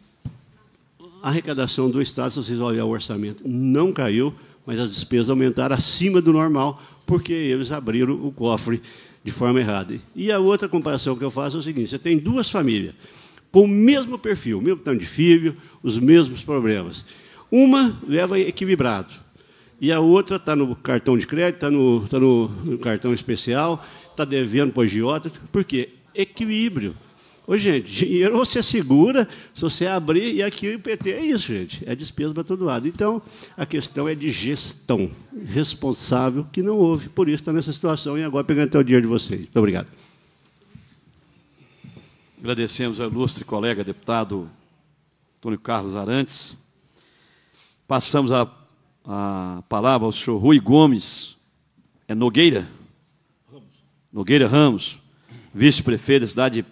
Speaker 4: A arrecadação do Estado, se vocês olharem o orçamento, não caiu, mas as despesas aumentaram acima do normal, porque eles abriram o cofre de forma errada. E a outra comparação que eu faço é o seguinte, você tem duas famílias, com o mesmo perfil, o mesmo tanto de filho, os mesmos problemas. Uma leva equilibrado, e a outra está no cartão de crédito, está no, tá no, no cartão especial, está devendo para o agiota. Por quê? Equilíbrio. Ô, gente, dinheiro você segura se você abrir, e aqui o I P T é isso, gente, é despesa para todo lado. Então, a questão é de gestão responsável, que não houve, por isso está nessa situação, e agora pegando até o dinheiro de vocês. Muito obrigado.
Speaker 1: Agradecemos ao ilustre colega deputado Antônio Carlos Arantes. Passamos a, a palavra ao senhor Rui Gomes é Nogueira? Ramos. Nogueira Ramos, vice-prefeito da cidade de...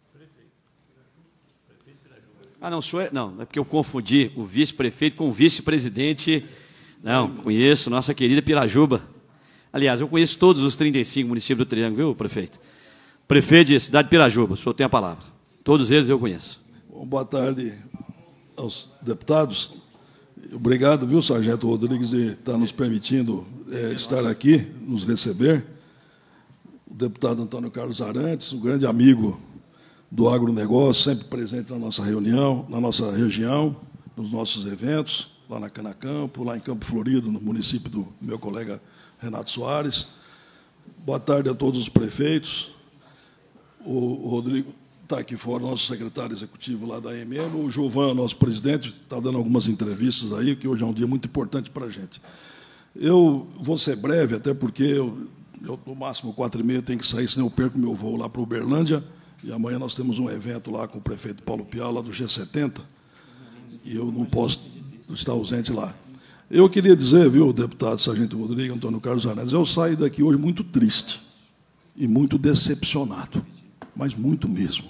Speaker 1: Ah, não, senhor é... não, é porque eu confundi o vice-prefeito com o vice-presidente. Não, conheço nossa querida Pirajuba. Aliás, eu conheço todos os trinta e cinco municípios do Triângulo, viu, prefeito? Prefeito de cidade de Pirajuba, o senhor tem a palavra. Todos eles eu conheço.
Speaker 5: Bom, boa tarde aos deputados. Obrigado, viu, Sargento Rodrigues, de estar nos permitindo é, estar aqui, nos receber. O deputado Antônio Carlos Arantes, um grande amigo do agronegócio, sempre presente na nossa reunião, na nossa região, nos nossos eventos, lá na Canacampo, lá em Campo Florido, no município do meu colega Renato Soares. Boa tarde a todos os prefeitos. O, o Rodrigo está aqui fora, nosso secretário executivo lá da A M M. O Gilvan, nosso presidente, está dando algumas entrevistas aí, que hoje é um dia muito importante para a gente. Eu vou ser breve, até porque eu, eu no máximo quatro e meia, tenho que sair, senão eu perco meu voo lá para Uberlândia. E amanhã nós temos um evento lá com o prefeito Paulo Pial, lá do G setenta, e eu não posso estar ausente lá. Eu queria dizer, viu, deputado Sargento Rodrigues, Antônio Carlos Arantes, eu saio daqui hoje muito triste e muito decepcionado, mas muito mesmo.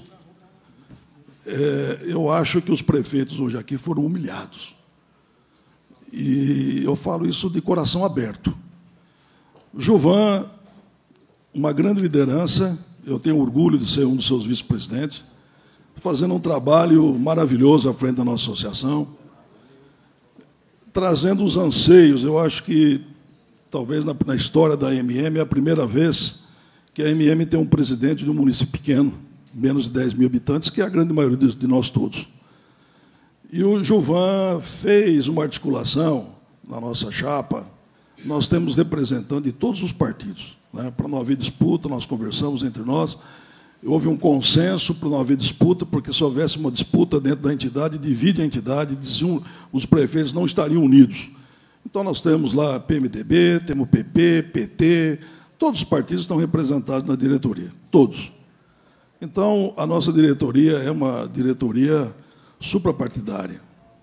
Speaker 5: É, eu acho que os prefeitos hoje aqui foram humilhados. E eu falo isso de coração aberto. Gilvan, uma grande liderança, eu tenho orgulho de ser um dos seus vice-presidentes, fazendo um trabalho maravilhoso à frente da nossa associação, trazendo os anseios. Eu acho que, talvez, na, na história da A M M, é a primeira vez que a A M M tem um presidente de um município pequeno, menos de dez mil habitantes, que é a grande maioria de, de nós todos. E o Gilvan fez uma articulação na nossa chapa. Nós temos representantes de todos os partidos. Né? Para não haver disputa, nós conversamos entre nós. Houve um consenso para não haver disputa, porque se houvesse uma disputa dentro da entidade, divide a entidade, diziam, os prefeitos não estariam unidos. Então, nós temos lá P M D B, temos P P, P T, todos os partidos estão representados na diretoria, todos. Então, a nossa diretoria é uma diretoria suprapartidária.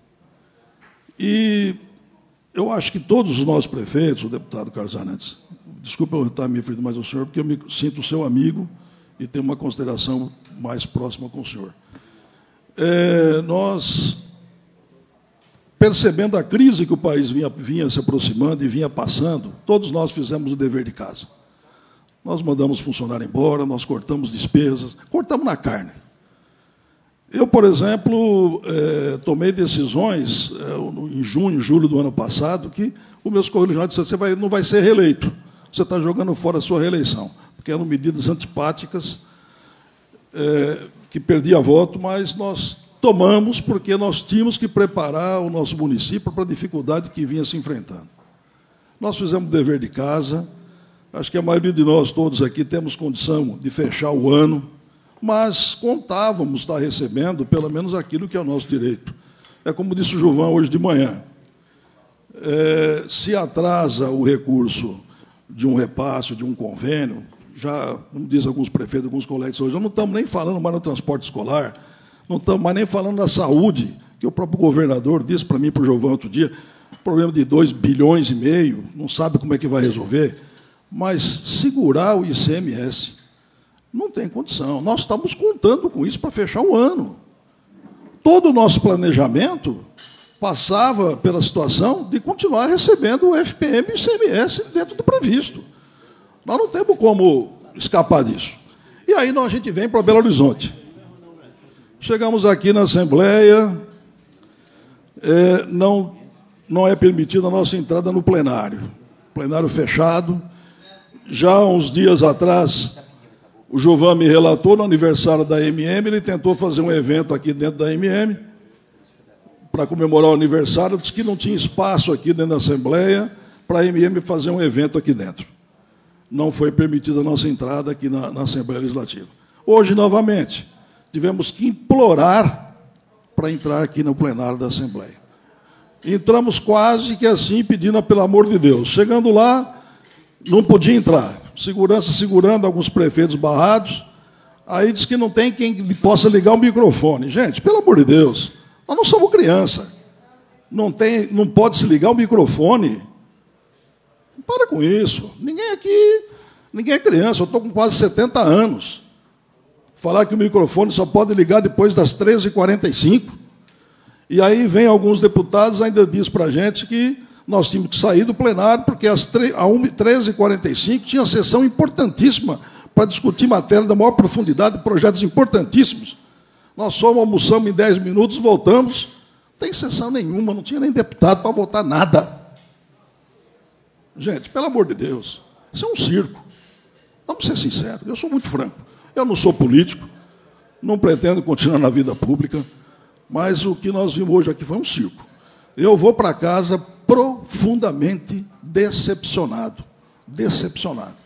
Speaker 5: E eu acho que todos os nossos prefeitos, o deputado Carlos Arantes, desculpa eu estar me referindo mais ao senhor, porque eu me sinto seu amigo e tenho uma consideração mais próxima com o senhor. É, nós, percebendo a crise que o país vinha, vinha se aproximando e vinha passando, todos nós fizemos o dever de casa. Nós mandamos funcionário embora, nós cortamos despesas, cortamos na carne. Eu, por exemplo, é, tomei decisões é, em junho, julho do ano passado, que o meu correligionário disse: você vai, não vai ser reeleito, você está jogando fora a sua reeleição, porque eram medidas antipáticas, é, que perdia voto, mas nós tomamos porque nós tínhamos que preparar o nosso município para a dificuldade que vinha se enfrentando. Nós fizemos o dever de casa, acho que a maioria de nós todos aqui temos condição de fechar o ano, mas contávamos estar recebendo pelo menos aquilo que é o nosso direito. É como disse o Gilvan hoje de manhã, é, se atrasa o recurso de um repasse, de um convênio, já, como diz alguns prefeitos, alguns colegas hoje, não estamos nem falando mais no transporte escolar, não estamos mais nem falando da saúde, que o próprio governador disse para mim, para o Gilvan outro dia, problema de dois bilhões e meio, não sabe como é que vai resolver, mas segurar o I C M S não tem condição. Nós estamos contando com isso para fechar o ano. Todo o nosso planejamento passava pela situação de continuar recebendo o F P M e o I C M S dentro do previsto. Nós não temos como escapar disso. E aí a gente vem para Belo Horizonte. Chegamos aqui na Assembleia, é, não, não é permitida a nossa entrada no plenário. Plenário fechado. Já uns dias atrás, O Gilvan me relatou, no aniversário da M M, ele tentou fazer um evento aqui dentro da M M, para comemorar o aniversário, disse que não tinha espaço aqui dentro da Assembleia para a M M fazer um evento aqui dentro. Não foi permitida a nossa entrada aqui na, na Assembleia Legislativa. Hoje, novamente, tivemos que implorar para entrar aqui no plenário da Assembleia. Entramos quase que assim, pedindo pelo amor de Deus. Chegando lá, não podia entrar. Segurança segurando, alguns prefeitos barrados. Aí diz que não tem quem possa ligar o microfone. Gente, pelo amor de Deus, nós não somos criança. Não, tem, não pode se ligar o microfone. Para com isso. Ninguém aqui, ninguém é criança. Eu estou com quase setenta anos. Falar que o microfone só pode ligar depois das treze e quarenta e cinco. E aí vem alguns deputados, ainda diz para a gente que nós tínhamos que sair do plenário, porque às treze e quarenta e cinco tinha sessão importantíssima para discutir matéria da maior profundidade, projetos importantíssimos. Nós só almoçamos em dez minutos, voltamos. Não tem sessão nenhuma, não tinha nem deputado para votar nada. Gente, pelo amor de Deus, isso é um circo. Vamos ser sinceros, eu sou muito franco. Eu não sou político, não pretendo continuar na vida pública, mas o que nós vimos hoje aqui foi um circo. Eu vou para casa profundamente decepcionado. Decepcionado.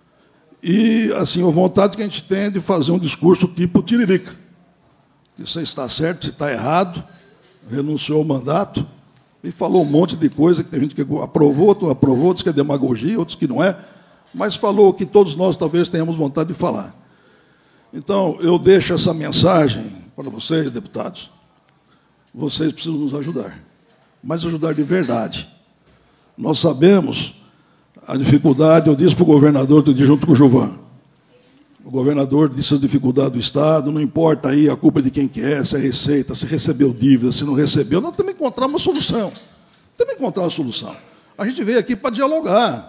Speaker 5: E, assim, a vontade que a gente tem é de fazer um discurso tipo tiririca. Que você está certo, se está errado, renunciou ao mandato e falou um monte de coisa que tem gente que aprovou, outros aprovou, outros que é demagogia, outros que não é, mas falou o que todos nós talvez tenhamos vontade de falar. Então, eu deixo essa mensagem para vocês, deputados. Vocês precisam nos ajudar, mas ajudar de verdade. Nós sabemos a dificuldade, eu disse para o governador, outro dia junto com o Gilvan. O governador disse a dificuldade do Estado, não importa aí a culpa de quem que é, se é receita, se recebeu dívida, se não recebeu, nós temos que encontrar uma solução. Temos que encontrar uma solução. A gente veio aqui para dialogar.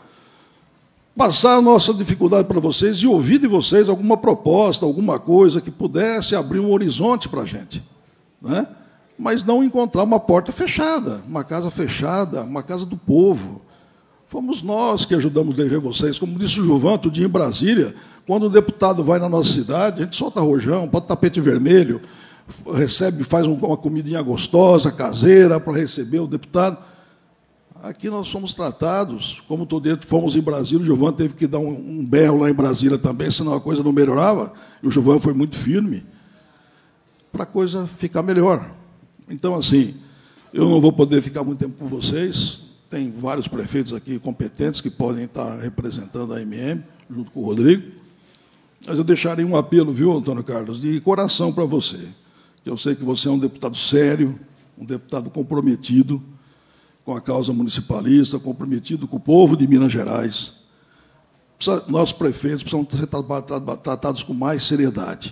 Speaker 5: Passar a nossa dificuldade para vocês e ouvir de vocês alguma proposta, alguma coisa que pudesse abrir um horizonte para a gente. Né? Mas não encontrar uma porta fechada, uma casa fechada, uma casa do povo. Fomos nós que ajudamos a eleger vocês. Como disse o Gilvan, outro dia em Brasília, quando o deputado vai na nossa cidade, a gente solta rojão, bota tapete vermelho, recebe, faz uma comidinha gostosa, caseira, para receber o deputado. Aqui nós somos tratados, como todo dia fomos em Brasília, o Gilvan teve que dar um, um berro lá em Brasília também, senão a coisa não melhorava, e o Gilvan foi muito firme, para a coisa ficar melhor. Então, assim, eu não vou poder ficar muito tempo com vocês, tem vários prefeitos aqui competentes que podem estar representando a M M, junto com o Rodrigo, mas eu deixarei um apelo, viu, Antônio Carlos, de coração para você, que eu sei que você é um deputado sério, um deputado comprometido com a causa municipalista, comprometido com o povo de Minas Gerais. Nossos prefeitos precisam ser tratados com mais seriedade.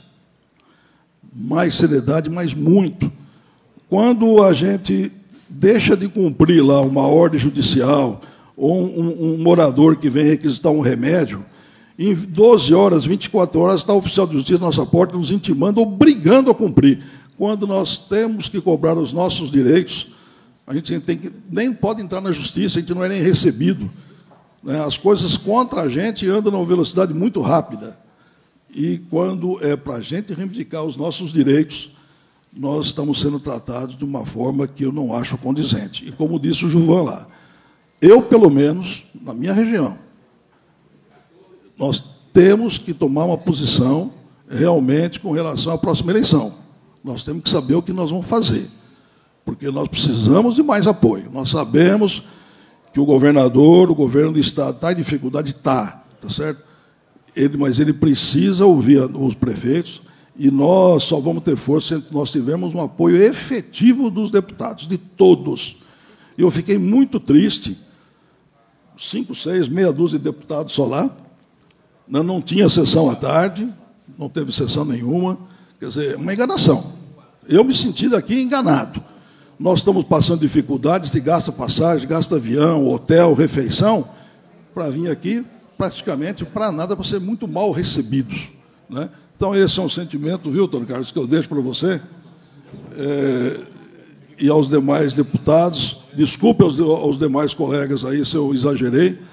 Speaker 5: Mais seriedade, mas muito. Quando a gente deixa de cumprir lá uma ordem judicial ou um, um, um morador que vem requisitar um remédio, em doze horas, vinte e quatro horas, está o oficial de justiça na nossa porta nos intimando, obrigando a cumprir. Quando nós temos que cobrar os nossos direitos, a gente tem que, nem pode entrar na justiça, a gente não é nem recebido. Né? As coisas contra a gente andam numa velocidade muito rápida. E quando é para a gente reivindicar os nossos direitos, nós estamos sendo tratados de uma forma que eu não acho condizente. E como disse o Gilvan lá, eu, pelo menos, na minha região, nós temos que tomar uma posição realmente com relação à próxima eleição. Nós temos que saber o que nós vamos fazer, porque nós precisamos de mais apoio. Nós sabemos que o governador, o governo do Estado está em dificuldade, está, tá certo? Ele, mas ele precisa ouvir os prefeitos, e nós só vamos ter força se nós tivermos um apoio efetivo dos deputados, de todos. E eu fiquei muito triste, cinco, seis, meia dúzia de deputados só lá, não, não tinha sessão à tarde, não teve sessão nenhuma, quer dizer, uma enganação. Eu me senti daqui enganado. Nós estamos passando dificuldades de gasta passagem, gasta avião, hotel, refeição, para vir aqui praticamente para nada, para ser muito mal recebidos. Né? Então, esse é um sentimento, viu, Antônio Carlos, que eu deixo para você. É, e aos demais deputados, desculpe aos, aos demais colegas aí se eu exagerei,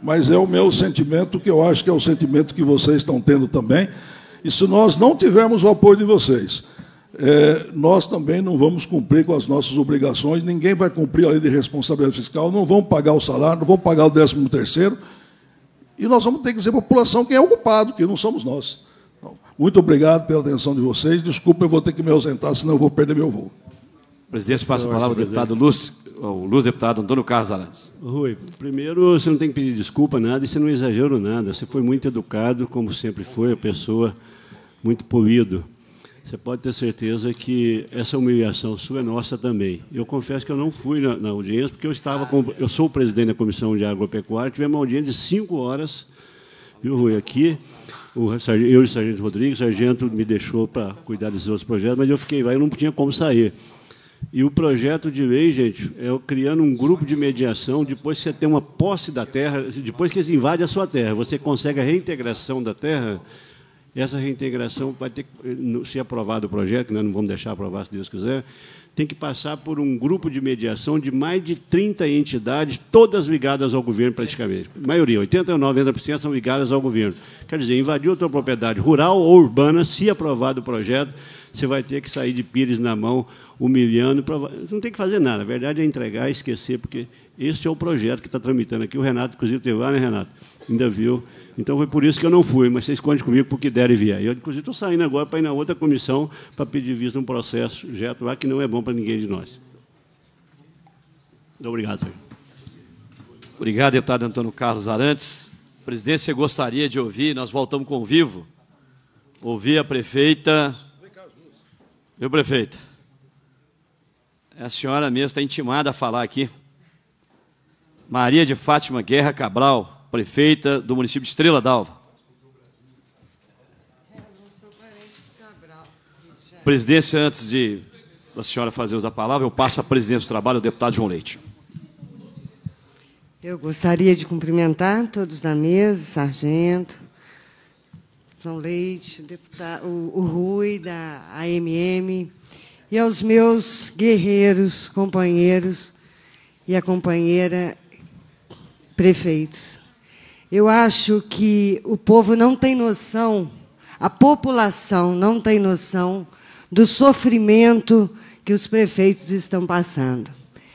Speaker 5: mas é o meu sentimento, que eu acho que é o sentimento que vocês estão tendo também. E se nós não tivermos o apoio de vocês, é, nós também não vamos cumprir com as nossas obrigações, ninguém vai cumprir a lei de responsabilidade fiscal, não vão pagar o salário, não vão pagar o décimo terceiro, e nós vamos ter que dizer à população quem é o culpado, que não somos nós. Então, muito obrigado pela atenção de vocês. Desculpa, eu vou ter que me ausentar, senão eu vou perder meu voo.
Speaker 1: Presidente, passa a palavra ao deputado Luz, o Luz, deputado Antônio Carlos Arantes.
Speaker 4: Rui, primeiro, você não tem que pedir desculpa, nada, e você não exagerou nada. Você foi muito educado, como sempre foi, a pessoa muito polido. Você pode ter certeza que essa humilhação sua é nossa também. Eu confesso que eu não fui na, na audiência, porque eu estava com, eu sou o presidente da Comissão de Agropecuária, tivemos uma audiência de cinco horas, viu, Rui, aqui, o, eu e o sargento Rodrigues, o sargento me deixou para cuidar desses outros projetos, mas eu fiquei lá, eu não tinha como sair. E o projeto de lei, gente, é criando um grupo de mediação, depois que você tem uma posse da terra, depois que eles invadem a sua terra, você consegue a reintegração da terra. Essa reintegração vai ter que, se aprovado o projeto, que nós não vamos deixar aprovar, se Deus quiser, tem que passar por um grupo de mediação de mais de trinta entidades, todas ligadas ao governo praticamente. A maioria, oitenta e nove, noventa por cento são ligadas ao governo. Quer dizer, invadiu a tua propriedade rural ou urbana, se aprovado o projeto, você vai ter que sair de pires na mão, humilhando. Você não tem que fazer nada. A verdade é entregar e esquecer, porque esse é o projeto que está tramitando aqui. O Renato, inclusive, teve lá, né, Renato? Ainda viu. Então, foi por isso que eu não fui, mas vocês contem comigo porque der e vier. Eu, inclusive, estou saindo agora para ir na outra comissão para pedir vista um processo jeito lá que não é bom para ninguém de nós. Muito obrigado, senhor.
Speaker 1: Obrigado, deputado Antônio Carlos Arantes. Presidente, você gostaria de ouvir, nós voltamos com o vivo, ouvir a prefeita... Meu prefeito, a senhora mesmo está intimada a falar aqui. Maria de Fátima Guerra Cabral, prefeita do município de Estrela d'Alva. Presidência, antes de a senhora fazer uso da palavra, eu passo a presidência do trabalho ao deputado João Leite.
Speaker 6: Eu gostaria de cumprimentar todos da mesa, sargento, João Leite, deputado, o, o Rui, da A M M, e aos meus guerreiros, companheiros e a companheira prefeitos. Eu acho que o povo não tem noção, a população não tem noção do sofrimento que os prefeitos estão passando.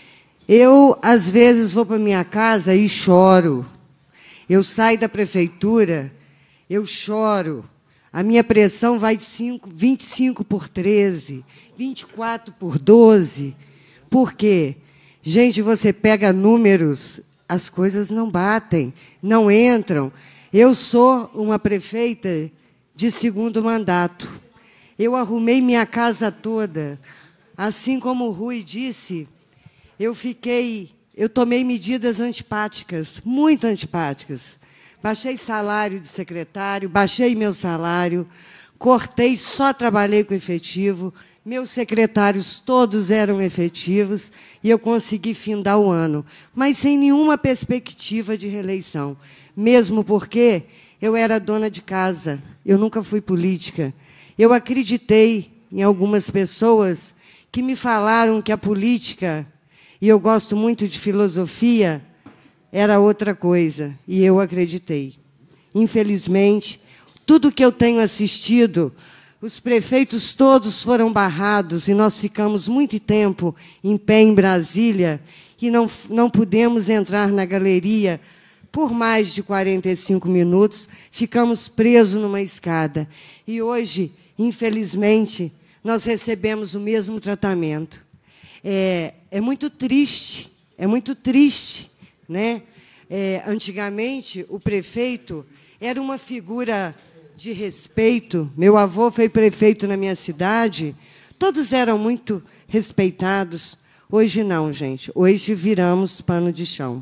Speaker 6: Eu, às vezes, vou para minha casa e choro. Eu saio da prefeitura, eu choro. A minha pressão vai de vinte e cinco por treze, vinte e quatro por doze. Por quê? Gente, você pega números, as coisas não batem, não entram. Eu sou uma prefeita de segundo mandato. Eu arrumei minha casa toda. Assim como o Rui disse, eu fiquei, eu tomei medidas antipáticas, muito antipáticas. Baixei salário de secretário, baixei meu salário, cortei, só trabalhei com efetivo, meus secretários todos eram efetivos e eu consegui findar o ano, mas sem nenhuma perspectiva de reeleição, mesmo porque eu era dona de casa, eu nunca fui política. Eu acreditei em algumas pessoas que me falaram que a política, e eu gosto muito de filosofia, era outra coisa, e eu acreditei. Infelizmente, tudo que eu tenho assistido, os prefeitos todos foram barrados, e nós ficamos muito tempo em pé em Brasília, e não, não pudemos entrar na galeria por mais de quarenta e cinco minutos, ficamos presos numa escada. E hoje, infelizmente, nós recebemos o mesmo tratamento. É, é muito triste, é muito triste, né? É, antigamente, o prefeito era uma figura de respeito. Meu avô foi prefeito na minha cidade, todos eram muito respeitados. Hoje não, gente. Hoje viramos pano de chão.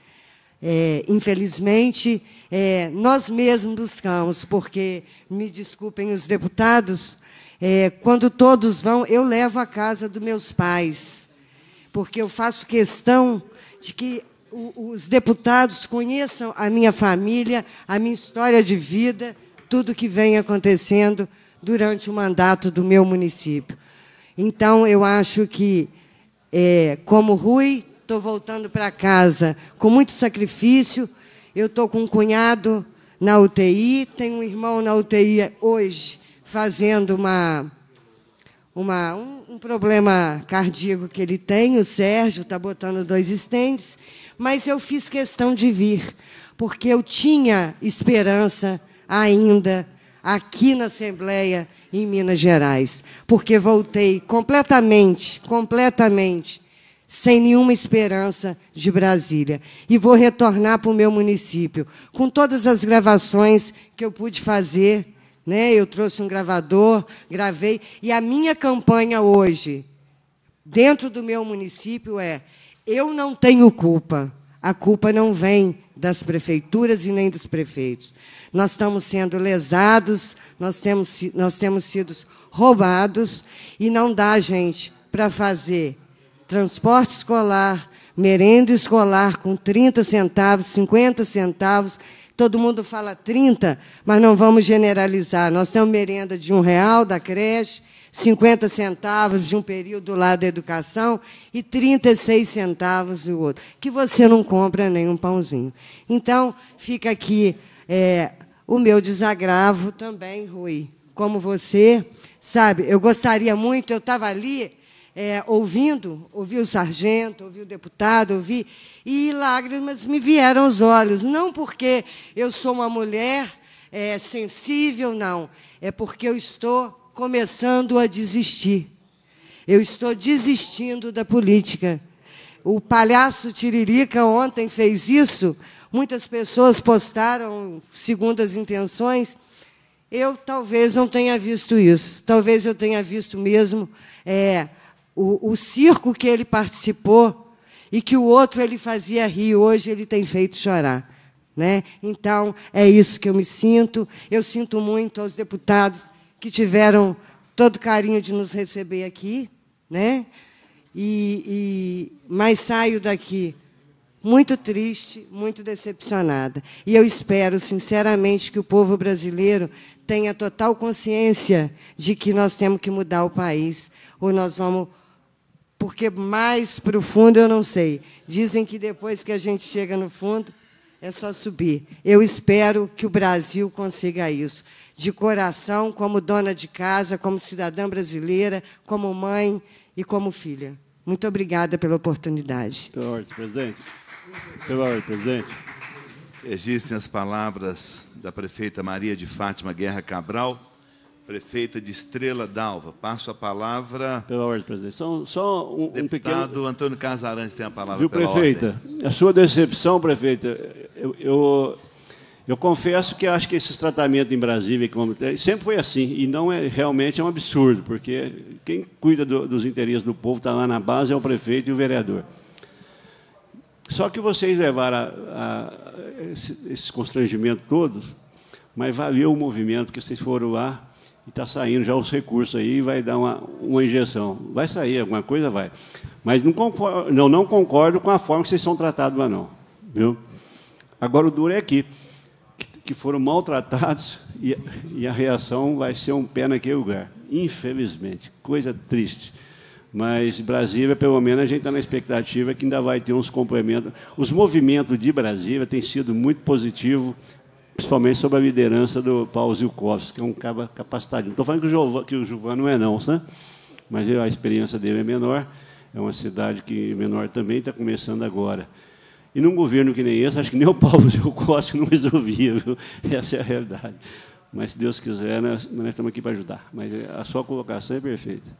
Speaker 6: É, infelizmente, é, nós mesmos buscamos, porque, me desculpem os deputados, é, quando todos vão, eu levo à casa dos meus pais, porque eu faço questão de que o, os deputados conheçam a minha família, a minha história de vida, tudo que vem acontecendo durante o mandato do meu município. Então, eu acho que, é, como Rui, estou voltando para casa com muito sacrifício. eu estou com um cunhado na U T I, tenho um irmão na U T I hoje, fazendo uma, uma, um, um problema cardíaco que ele tem, o Sérgio está botando dois estentes, mas eu fiz questão de vir, porque eu tinha esperança ainda aqui na Assembleia, em Minas Gerais, porque voltei completamente, completamente, sem nenhuma esperança de Brasília. E vou retornar para o meu município, com todas as gravações que eu pude fazer, né? Eu trouxe um gravador, gravei, e a minha campanha hoje, dentro do meu município, é: eu não tenho culpa, a culpa não vem das prefeituras e nem dos prefeitos. Nós estamos sendo lesados, nós temos, nós temos sido roubados, e não dá, gente, para fazer transporte escolar, merenda escolar com trinta centavos, cinquenta centavos. Todo mundo fala trinta, mas não vamos generalizar. Nós temos merenda de um real da creche, cinquenta centavos de um período lá da educação e trinta e seis centavos do outro, que você não compra nem um pãozinho. Então, fica aqui é, o meu desagravo também, Rui. Como você, sabe, eu gostaria muito, eu estava ali é, ouvindo, ouvi o sargento, ouvi o deputado, ouvi, e lágrimas me vieram aos olhos, não porque eu sou uma mulher é, sensível, não, é porque eu estou começando a desistir. Eu estou desistindo da política. O palhaço Tiririca ontem fez isso, muitas pessoas postaram segundas intenções. Eu talvez não tenha visto isso. Talvez eu tenha visto mesmo é, o, o circo que ele participou e que o outro ele fazia rir, hoje ele tem feito chorar. Né? Então, é isso que eu me sinto. Eu sinto muito aos deputados que tiveram todo o carinho de nos receber aqui, né? E, e, mas saio daqui muito triste, muito decepcionada. E eu espero, sinceramente, que o povo brasileiro tenha total consciência de que nós temos que mudar o país, ou nós vamos... Porque mais para o fundo eu não sei. Dizem que depois que a gente chega no fundo, é só subir. Eu espero que o Brasil consiga isso. De coração, como dona de casa, como cidadã brasileira, como mãe e como filha. Muito obrigada pela oportunidade.
Speaker 4: Pela ordem, presidente. Pela ordem, presidente.
Speaker 7: Registrem as palavras da prefeita Maria de Fátima Guerra Cabral, prefeita de Estrela d'Alva. Passo a palavra...
Speaker 4: Pela ordem, presidente. Só, só um, um pequeno...
Speaker 7: Deputado Antônio Casarantes tem a palavra.
Speaker 4: Viu,
Speaker 7: pela
Speaker 4: prefeita?
Speaker 7: ordem.
Speaker 4: A sua decepção, prefeita, eu, eu, eu confesso que acho que esses tratamentos em Brasília sempre foi assim, e não é realmente é um absurdo, porque quem cuida do, dos interesses do povo está lá na base é o prefeito e o vereador. Só que vocês levaram a, a, esse, esses constrangimentos todos, mas valeu o movimento, que vocês foram lá e está saindo já os recursos aí e vai dar uma, uma injeção. Vai sair, alguma coisa vai. Mas não concordo, não, não concordo com a forma que vocês são tratados lá, não. Viu? Agora, o duro é aqui, que, que foram maltratados e, e a reação vai ser um pé naquele lugar. Infelizmente, coisa triste. Mas Brasília, pelo menos, a gente está na expectativa que ainda vai ter uns complementos. Os movimentos de Brasília têm sido muito positivos, principalmente sob a liderança do Paulo Zilkowski, que é um cara capacitado. Não estou falando que o, Gilvan, que o Gilvan não é, não, né? Mas a experiência dele é menor, é uma cidade que menor também, está começando agora. E num governo que nem esse, acho que nem o Paulo Zilkowski não resolvia, viu? Essa é a realidade. Mas, se Deus quiser, nós, nós estamos aqui para ajudar. Mas a sua colocação é perfeita.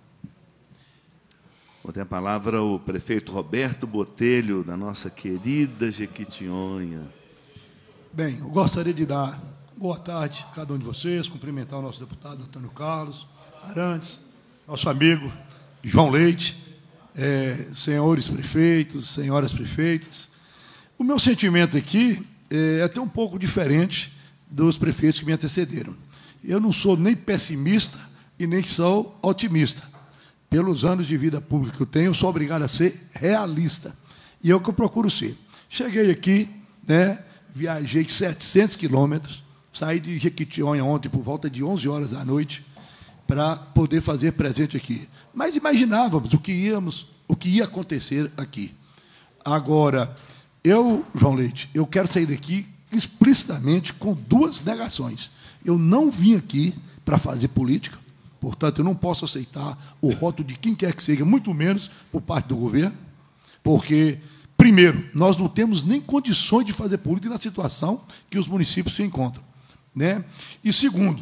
Speaker 7: Vou ter a palavra o prefeito Roberto Botelho, da nossa querida Jequitinhonha.
Speaker 8: Bem, eu gostaria de dar boa tarde a cada um de vocês, cumprimentar o nosso deputado Antônio Carlos Arantes, nosso amigo João Leite, é, senhores prefeitos, senhoras prefeitas. O meu sentimento aqui é até um pouco diferente dos prefeitos que me antecederam. Eu não sou nem pessimista e nem sou otimista. Pelos anos de vida pública que eu tenho, eu sou obrigado a ser realista. E é o que eu procuro ser. Cheguei aqui, né, viajei setecentos quilômetros, saí de Jequitinhonha ontem por volta de onze horas da noite para poder fazer presente aqui. Mas imaginávamos o que íamos, o que ia acontecer aqui. Agora, eu, João Leite, eu quero sair daqui explicitamente com duas negações. Eu não vim aqui para fazer política, portanto, eu não posso aceitar o rótulo de quem quer que seja, muito menos por parte do governo, porque, primeiro, nós não temos nem condições de fazer política na situação que os municípios se encontram, né? E, segundo,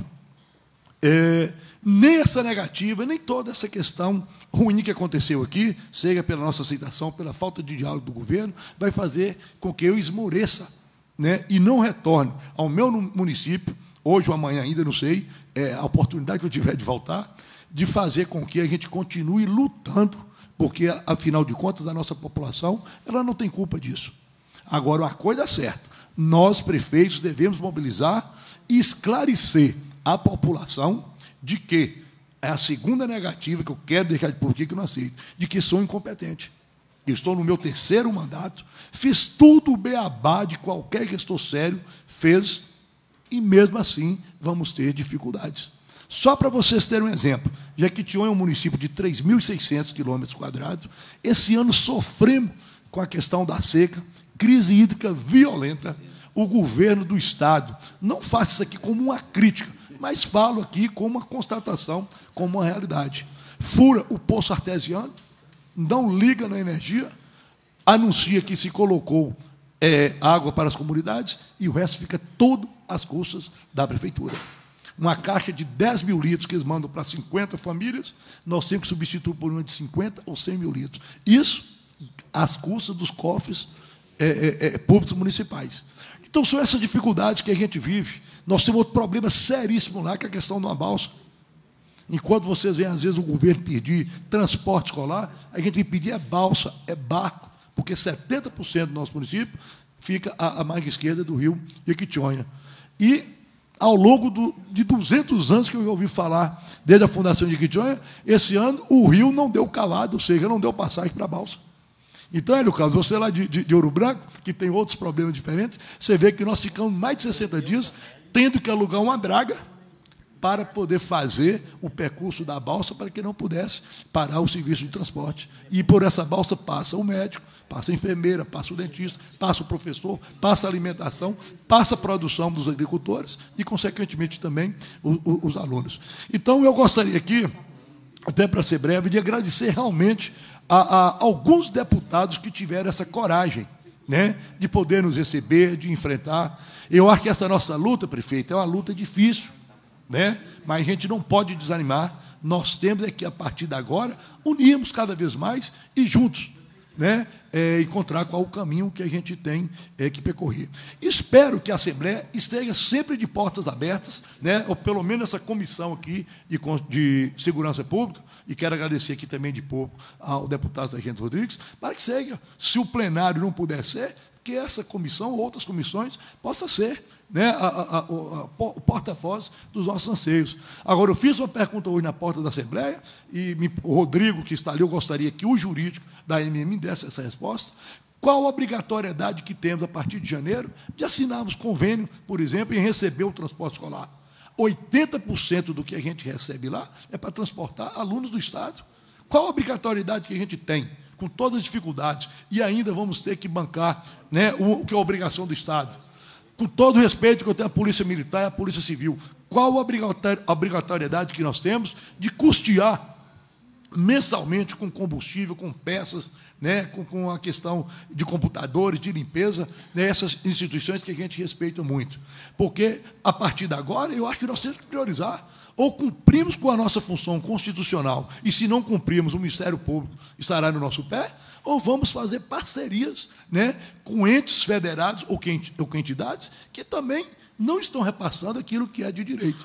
Speaker 8: é, nem essa negativa, nem toda essa questão ruim que aconteceu aqui, seja pela nossa aceitação, pela falta de diálogo do governo, vai fazer com que eu esmoreça, né, e não retorne ao meu município, hoje ou amanhã ainda, não sei, é, a oportunidade que eu tiver de voltar, de fazer com que a gente continue lutando, porque, afinal de contas, a nossa população ela não tem culpa disso. Agora, uma coisa é certa, nós, prefeitos, devemos mobilizar e esclarecer a população de que é a segunda negativa que eu quero deixar de por que eu não aceito, de que sou incompetente. Eu estou no meu terceiro mandato, fiz tudo o beabá de qualquer gestor sério fez, e mesmo assim vamos ter dificuldades. Só para vocês terem um exemplo, Jequitinhonha é um município de três mil e seiscentos quilômetros quadrados. Esse ano sofremos com a questão da seca, crise hídrica violenta. O governo do Estado, não faça isso aqui como uma crítica, mas falo aqui como uma constatação, como uma realidade. Fura o poço artesiano, não liga na energia, anuncia que se colocou é, água para as comunidades e o resto fica todo às custas da prefeitura. Uma caixa de dez mil litros que eles mandam para cinquenta famílias, nós temos que substituir por uma de cinquenta ou cem mil litros. Isso às custas dos cofres é, é, é, públicos municipais. Então, são essas dificuldades que a gente vive. Nós temos outro problema seríssimo lá, que é a questão de uma balsa. Enquanto vocês veem, às vezes, o governo pedir transporte escolar, a gente vai pedir é balsa, é barco, porque setenta por cento do nosso município fica à, à margem esquerda do rio Jequitinhonha. E, ao longo do, de duzentos anos que eu ouvi falar, desde a fundação de Jequitinhonha, esse ano o rio não deu calado, ou seja, não deu passagem para a balsa. Então, Hélio Carlos, você lá de, de, de Ouro Branco, que tem outros problemas diferentes, você vê que nós ficamos mais de sessenta dias tendo que alugar uma draga para poder fazer o percurso da balsa para que não pudesse parar o serviço de transporte. E por essa balsa passa o médico, passa a enfermeira, passa o dentista, passa o professor, passa a alimentação, passa a produção dos agricultores e, consequentemente, também os, os alunos. Então, eu gostaria aqui, até para ser breve, de agradecer realmente a, a alguns deputados que tiveram essa coragem, né, de poder nos receber, de enfrentar. Eu acho que essa nossa luta, prefeito, é uma luta difícil, né, mas a gente não pode desanimar. Nós temos é que, a partir de agora, unirmos cada vez mais e juntos, né, é, encontrar qual o caminho que a gente tem é, que percorrer. Espero que a Assembleia esteja sempre de portas abertas, né, ou pelo menos essa comissão aqui de, de Segurança Pública, e quero agradecer aqui também de pouco ao deputado Sargento Rodrigues, para que seja, se o plenário não puder ser, que essa comissão ou outras comissões possa ser, né, a, a, a, a, o porta-voz dos nossos anseios. Agora, eu fiz uma pergunta hoje na porta da Assembleia, e me, o Rodrigo, que está ali, eu gostaria que o jurídico da M M desse essa resposta. Qual a obrigatoriedade que temos, a partir de janeiro, de assinarmos convênio, por exemplo, em receber o transporte escolar? oitenta por cento do que a gente recebe lá é para transportar alunos do Estado. Qual a obrigatoriedade que a gente tem, com todas as dificuldades, e ainda vamos ter que bancar, né, o, o que é a obrigação do Estado? Com todo o respeito que eu tenho à Polícia Militar e à Polícia Civil, qual a obrigatoriedade que nós temos de custear mensalmente com combustível, com peças, né, com, com a questão de computadores, de limpeza, né, essas instituições que a gente respeita muito. Porque, a partir de agora, eu acho que nós temos que priorizar. Ou cumprimos com a nossa função constitucional, e se não cumprirmos, o Ministério Público estará no nosso pé, ou vamos fazer parcerias, né, com entes federados ou com entidades que também não estão repassando aquilo que é de direito.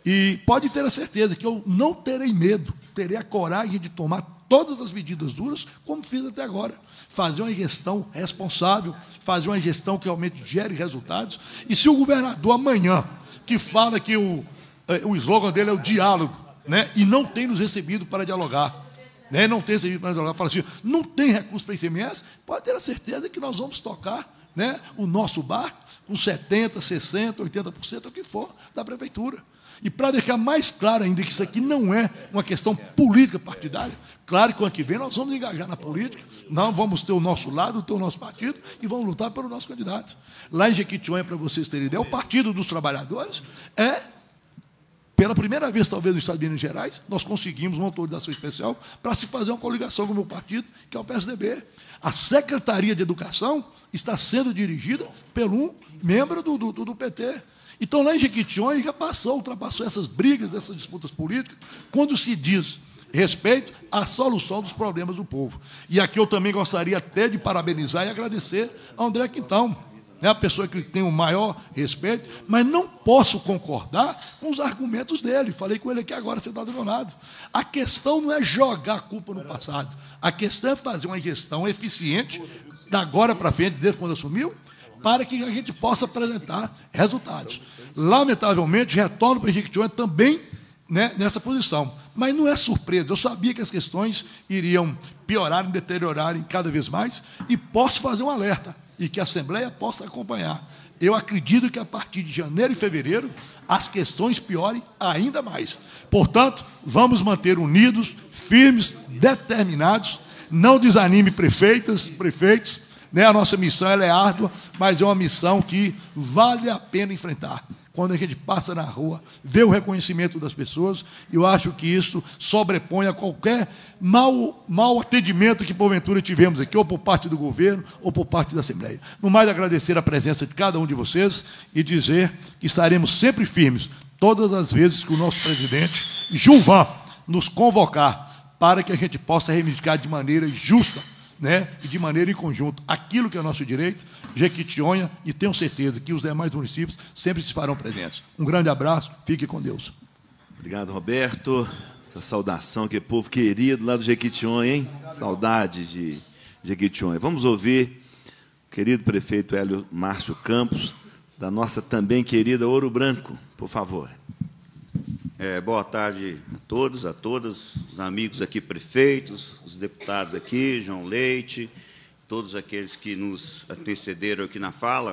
Speaker 8: E pode ter a certeza que eu não terei medo, terei a coragem de tomar todas as medidas duras, como fiz até agora. Fazer uma gestão responsável, fazer uma gestão que realmente gere resultados. E se o governador amanhã, que fala que o, o slogan dele é o diálogo, né, e não tem nos recebido para dialogar, né, não tem recebido para dialogar, fala assim, não tem recurso para I C M S, pode ter a certeza que nós vamos tocar né, o nosso bar com setenta por cento, sessenta por cento, oitenta por cento, o que for, da prefeitura. E para deixar mais claro ainda que isso aqui não é uma questão política partidária, claro que o ano que vem nós vamos engajar na política, não vamos ter o nosso lado, ter o nosso partido e vamos lutar pelo nosso candidato. Lá em Jequitinhonha, para vocês terem ideia, o Partido dos Trabalhadores é, pela primeira vez, talvez, no Estado de Minas Gerais, nós conseguimos uma autorização especial para se fazer uma coligação com o meu partido, que é o P S D B. A Secretaria de Educação está sendo dirigida por um membro do, do, do P T. Então, lá em Jequitinhonha, já passou, ultrapassou essas brigas, essas disputas políticas, quando se diz respeito à solução dos problemas do povo. E aqui eu também gostaria até de parabenizar e agradecer a André Quintão, é a pessoa que tem o maior respeito, mas não posso concordar com os argumentos dele. Falei com ele aqui agora, sentado do meu lado. A questão não é jogar a culpa no passado. A questão é fazer uma gestão eficiente, da agora para frente, desde quando assumiu, para que a gente possa apresentar resultados. Lamentavelmente, retorno para Jequitinhonha também, né, nessa posição. Mas não é surpresa. Eu sabia que as questões iriam piorar, deteriorarem cada vez mais, e posso fazer um alerta, e que a Assembleia possa acompanhar. Eu acredito que, a partir de janeiro e fevereiro, as questões piorem ainda mais. Portanto, vamos manter unidos, firmes, determinados, não desanime prefeitas, prefeitos, né? A nossa missão ela é árdua, mas é uma missão que vale a pena enfrentar. Quando a gente passa na rua, vê o reconhecimento das pessoas, eu acho que isso sobrepõe a qualquer mau, mau atendimento que, porventura, tivemos aqui, ou por parte do governo, ou por parte da Assembleia. No mais, agradecer a presença de cada um de vocês e dizer que estaremos sempre firmes, todas as vezes que o nosso presidente, Gilvan, nos convocar para que a gente possa reivindicar de maneira justa, né, e de maneira em conjunto, aquilo que é nosso direito, Jequitinhonha, e tenho certeza que os demais municípios sempre se farão presentes. Um grande abraço, fique com Deus.
Speaker 7: Obrigado, Roberto. Essa saudação, que povo querido lá do Jequitinhonha, hein? Saudade de Jequitinhonha. Vamos ouvir o querido prefeito Hélio Márcio Campos, da nossa também querida Ouro Branco, por favor.
Speaker 9: É, boa tarde a todos, a todas, os amigos aqui prefeitos, os deputados aqui, João Leite, todos aqueles que nos antecederam aqui na fala,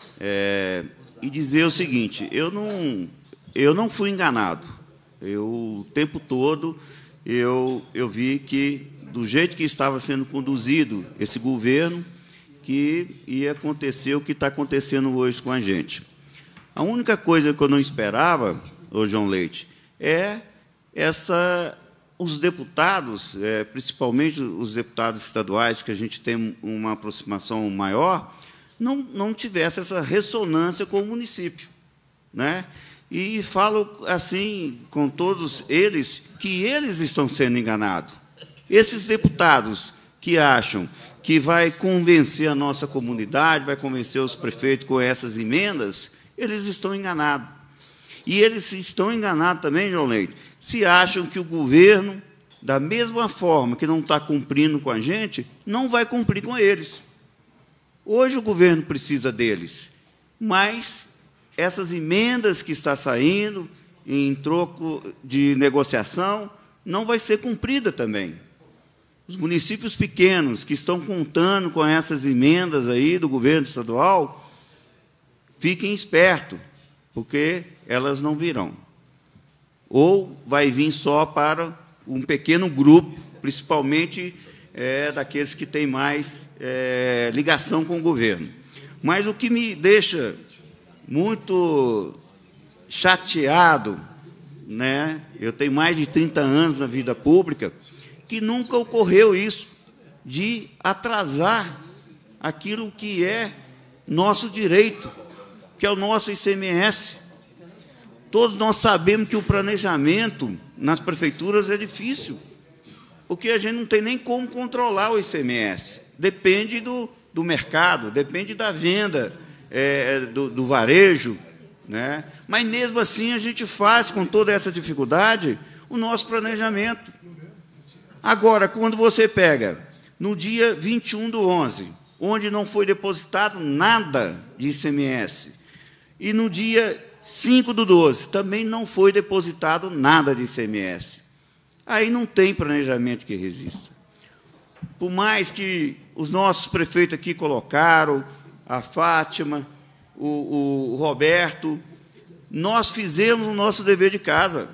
Speaker 9: é, e dizer o seguinte, eu não, eu não fui enganado. Eu, o tempo todo eu, eu vi que, do jeito que estava sendo conduzido esse governo, que ia acontecer o que está acontecendo hoje com a gente. A única coisa que eu não esperava, ô João Leite, é essa, os deputados, é, principalmente os deputados estaduais, que a gente tem uma aproximação maior, não, não tivesse essa ressonância com o município, né? E falo assim com todos eles que eles estão sendo enganados. Esses deputados que acham que vai convencer a nossa comunidade, vai convencer os prefeitos com essas emendas, eles estão enganados. E eles estão enganados também, João Leite, se acham que o governo, da mesma forma que não está cumprindo com a gente, não vai cumprir com eles. Hoje o governo precisa deles, mas essas emendas que está saindo em troco de negociação não vai ser cumprida também. Os municípios pequenos que estão contando com essas emendas aí do governo estadual, fiquem espertos, porque elas não virão. Ou vai vir só para um pequeno grupo, principalmente é, daqueles que têm mais é, ligação com o governo. Mas o que me deixa muito chateado, né? Eu tenho mais de trinta anos na vida pública, que nunca ocorreu isso, de atrasar aquilo que é nosso direito, que é o nosso I C M S. Todos nós sabemos que o planejamento nas prefeituras é difícil, porque a gente não tem nem como controlar o I C M S. Depende do, do mercado, depende da venda, é, do, do varejo, né? Mas, mesmo assim, a gente faz, com toda essa dificuldade, o nosso planejamento. Agora, quando você pega, no dia vinte e um do onze, onde não foi depositado nada de I C M S, e no dia cinco do doze, também não foi depositado nada de I C M S. Aí não tem planejamento que resista. Por mais que os nossos prefeitos aqui colocaram a Fátima, o, o Roberto, nós fizemos o nosso dever de casa.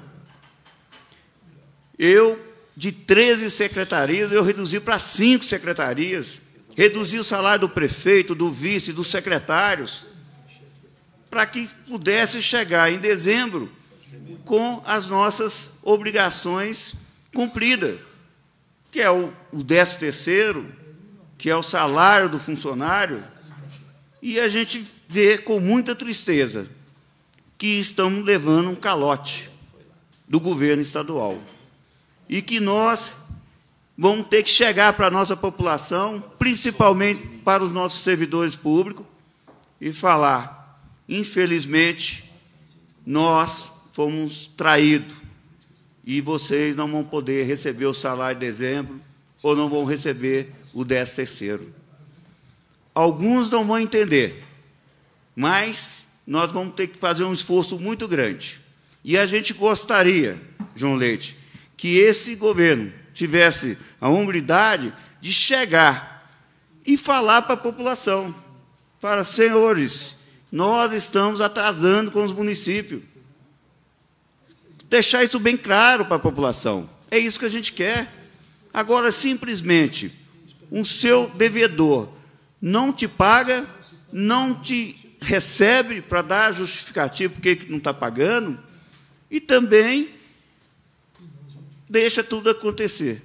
Speaker 9: Eu, de treze secretarias, eu reduzi para cinco secretarias, reduzi o salário do prefeito, do vice, dos secretários, para que pudesse chegar em dezembro com as nossas obrigações cumpridas, que é o, o décimo terceiro, que é o salário do funcionário, e a gente vê com muita tristeza que estamos levando um calote do governo estadual e que nós vamos ter que chegar para a nossa população, principalmente para os nossos servidores públicos, e falar, infelizmente, nós fomos traídos e vocês não vão poder receber o salário de dezembro ou não vão receber o décimo terceiro. Alguns não vão entender, mas nós vamos ter que fazer um esforço muito grande. E a gente gostaria, João Leite, que esse governo tivesse a humildade de chegar e falar para a população. Fala, senhores, nós estamos atrasando com os municípios. Deixar isso bem claro para a população. É isso que a gente quer. Agora, simplesmente, um seu devedor não te paga, não te recebe para dar justificativo porque que não está pagando, e também deixa tudo acontecer.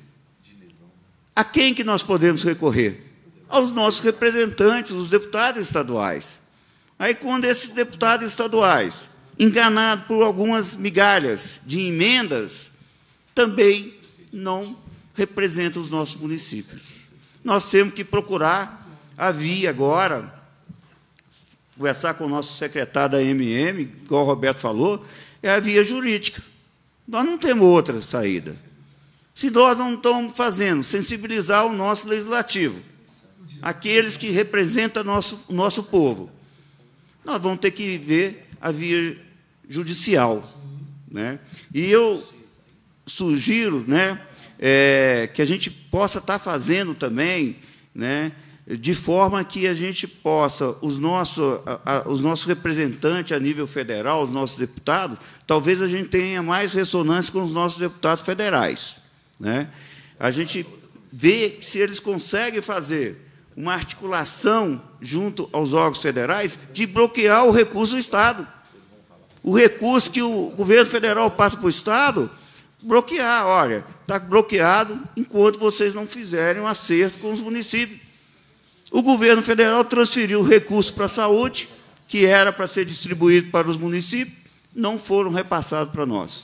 Speaker 9: A quem que nós podemos recorrer? Aos nossos representantes, os deputados estaduais. Aí, quando esses deputados estaduais, enganados por algumas migalhas de emendas, também não representam os nossos municípios. Nós temos que procurar a via agora, conversar com o nosso secretário da M M, igual o Roberto falou, é a via jurídica. Nós não temos outra saída. Se nós não estamos fazendo sensibilizar o nosso legislativo, aqueles que representam nosso, o nosso povo, nós vamos ter que ver a via judicial. Né? E eu sugiro, né, é, que a gente possa estar fazendo também, né, de forma que a gente possa, os nossos, a, a, os nossos representantes a nível federal, os nossos deputados, talvez a gente tenha mais ressonância com os nossos deputados federais. Né? A gente vê se eles conseguem fazer uma articulação junto aos órgãos federais de bloquear o recurso do Estado. O recurso que o governo federal passa para o Estado, bloquear. Olha, está bloqueado enquanto vocês não fizerem um acerto com os municípios. O governo federal transferiu recursos para a saúde, que era para ser distribuído para os municípios, não foram repassados para nós.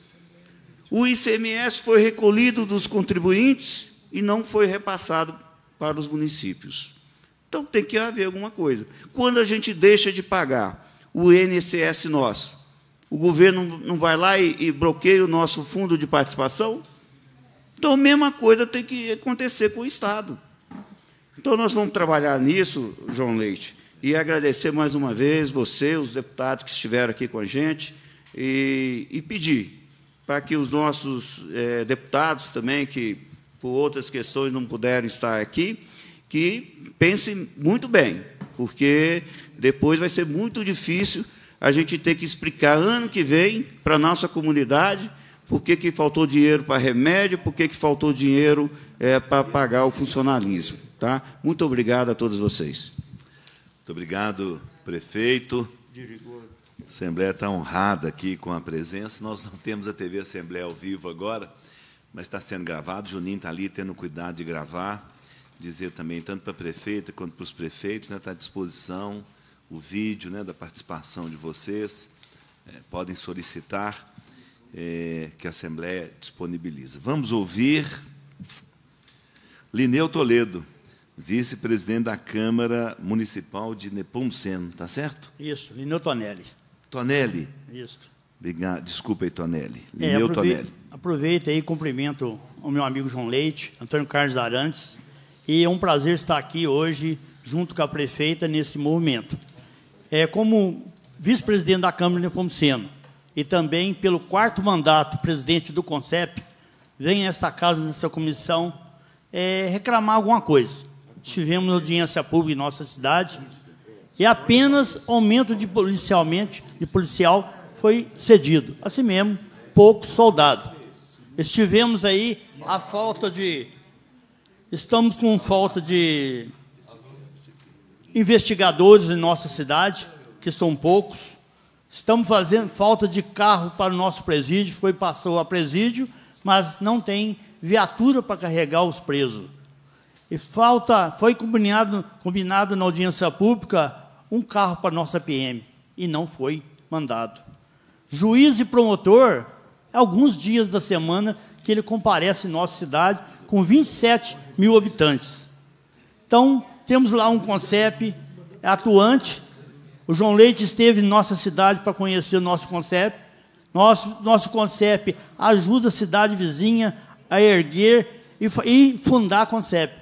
Speaker 9: O I C M S foi recolhido dos contribuintes e não foi repassado para os municípios. Então, tem que haver alguma coisa. Quando a gente deixa de pagar o I N S S nosso, o governo não vai lá e, e bloqueia o nosso fundo de participação? Então, a mesma coisa tem que acontecer com o Estado. Então, nós vamos trabalhar nisso, João Leite, e agradecer mais uma vez você, os deputados que estiveram aqui com a gente, e, e pedir para que os nossos é, deputados também, que por outras questões não puderam estar aqui, que pensem muito bem, porque depois vai ser muito difícil a gente ter que explicar ano que vem para a nossa comunidade por que que faltou dinheiro para remédio, por que que faltou dinheiro é, para pagar o funcionalismo. Tá? Muito obrigado a todos vocês.
Speaker 7: Muito obrigado, prefeito. A Assembleia está honrada aqui com a presença. Nós não temos a T V Assembleia ao vivo agora, mas está sendo gravado. O Juninho está ali tendo cuidado de gravar. Dizer também, tanto para a prefeita quanto para os prefeitos, né, está à disposição o vídeo, né, da participação de vocês. É, podem solicitar é, que a Assembleia disponibiliza. Vamos ouvir Lineu Toledo, vice-presidente da Câmara Municipal de Nepomuceno, está certo?
Speaker 10: Isso, Lineu Tonelli.
Speaker 7: Tonelli?
Speaker 10: Isso.
Speaker 7: Obrigado. Desculpa aí, Tonelli.
Speaker 10: É,
Speaker 7: Lineu
Speaker 10: aproveito,
Speaker 7: Tonelli.
Speaker 10: Aproveito aí e cumprimento o meu amigo João Leite, Antônio Carlos Arantes, e é um prazer estar aqui hoje, junto com a prefeita, nesse movimento. É, como vice-presidente da Câmara de Nepomuceno, e também pelo quarto mandato presidente do CONCEP, venho a esta casa, nessa comissão, é, reclamar alguma coisa. Tivemos audiência pública em nossa cidade e apenas aumento de policialmente, de policial foi cedido. Assim mesmo, poucos soldados. Estivemos aí a falta de... Estamos com falta de investigadores em nossa cidade, que são poucos. Estamos fazendo falta de carro para o nosso presídio, foi passou a presídio, mas não tem viatura para carregar os presos. E falta, foi combinado, combinado na audiência pública um carro para a nossa P M, e não foi mandado. Juiz e promotor, alguns dias da semana que ele comparece em nossa cidade, com vinte e sete mil habitantes. Então, temos lá um CONCEP atuante. O João Leite esteve em nossa cidade para conhecer o nosso CONCEP. Nosso, nosso CONCEP ajuda a cidade vizinha a erguer e, e fundar a CONCEP.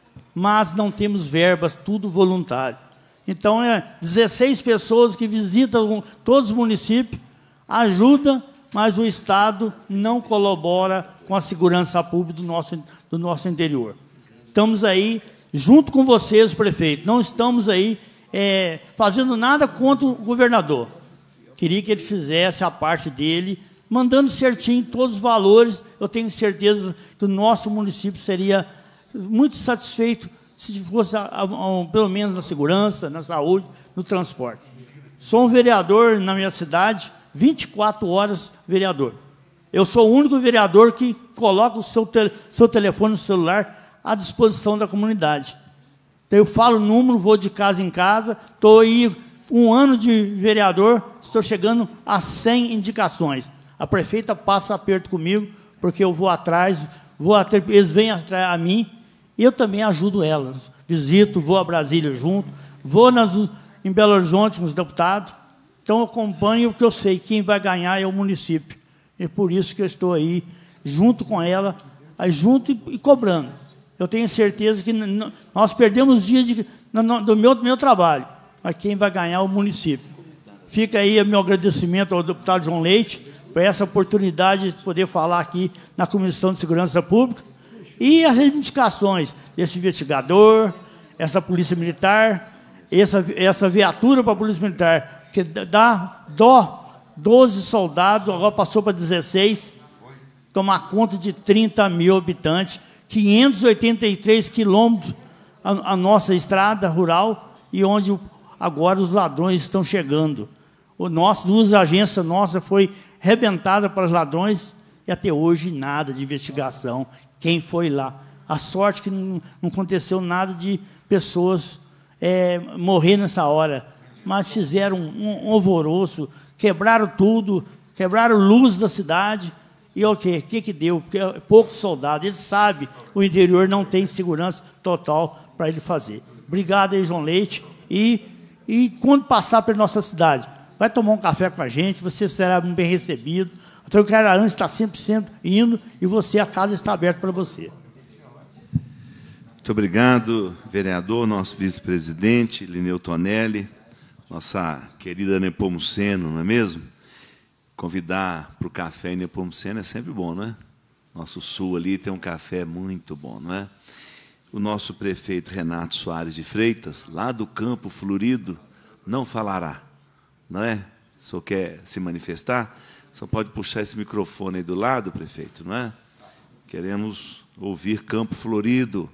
Speaker 10: Mas não temos verbas, tudo voluntário. Então, é dezesseis pessoas que visitam todos os municípios, ajudam, mas o Estado não colabora com a segurança pública do nosso, do nosso interior. Estamos aí, junto com vocês, prefeito, não estamos aí é, fazendo nada contra o governador. Queria que ele fizesse a parte dele, mandando certinho todos os valores. Eu tenho certeza que o nosso município seria muito satisfeito se fosse, a, a, a, pelo menos, na segurança, na saúde, no transporte. Sou um vereador na minha cidade, vinte e quatro horas vereador. Eu sou o único vereador que coloca o seu, te, seu telefone no celular à disposição da comunidade. Então, eu falo o número, vou de casa em casa, estou aí um ano de vereador, estou chegando a cem indicações. A prefeita passa aperto comigo, porque eu vou atrás, vou até, eles vêm atrás a mim, e eu também ajudo elas. Visito, vou a Brasília junto, vou nas, em Belo Horizonte com os deputados. Então, eu acompanho, porque eu sei que quem vai ganhar é o município. É por isso que eu estou aí, junto com ela, aí junto e, e cobrando. Eu tenho certeza que nós perdemos dias de, no, do, meu, do meu trabalho, mas quem vai ganhar é o município. Fica aí o meu agradecimento ao deputado João Leite, por essa oportunidade de poder falar aqui na Comissão de Segurança Pública, e as reivindicações desse investigador, essa polícia militar, essa, essa viatura para a polícia militar, que dá dó, doze soldados, agora passou para dezesseis, tomar conta de trinta mil habitantes, quinhentos e oitenta e três quilômetros a, a nossa estrada rural, e onde agora os ladrões estão chegando. O nosso, duas agências nossas foi arrebentada para os ladrões, e até hoje nada de investigação. Quem foi lá? A sorte que não, não aconteceu nada de pessoas é, morrer nessa hora, mas fizeram um, um alvoroço, quebraram tudo, quebraram luz da cidade, e o quê? O que, que deu? Porque poucos soldados, ele sabe, o interior não tem segurança total para ele fazer. Obrigado aí, João Leite, e, e quando passar pela nossa cidade, vai tomar um café com a gente, você será bem recebido. O Antônio Carlos Arantes está sempre, sempre indo, e você, a casa está aberta para você.
Speaker 7: Muito obrigado, vereador, nosso vice-presidente, Lineu Tonelli, nossa querida Nepomuceno, não é mesmo? Convidar para o café em Nepomuceno é sempre bom, não é? Nosso sul ali tem um café muito bom, não é? O nosso prefeito Renato Soares de Freitas, lá do Campo Florido, não falará, não é? O senhor quer se manifestar? Só pode puxar esse microfone aí do lado, prefeito, não é? Queremos ouvir Campo Florido.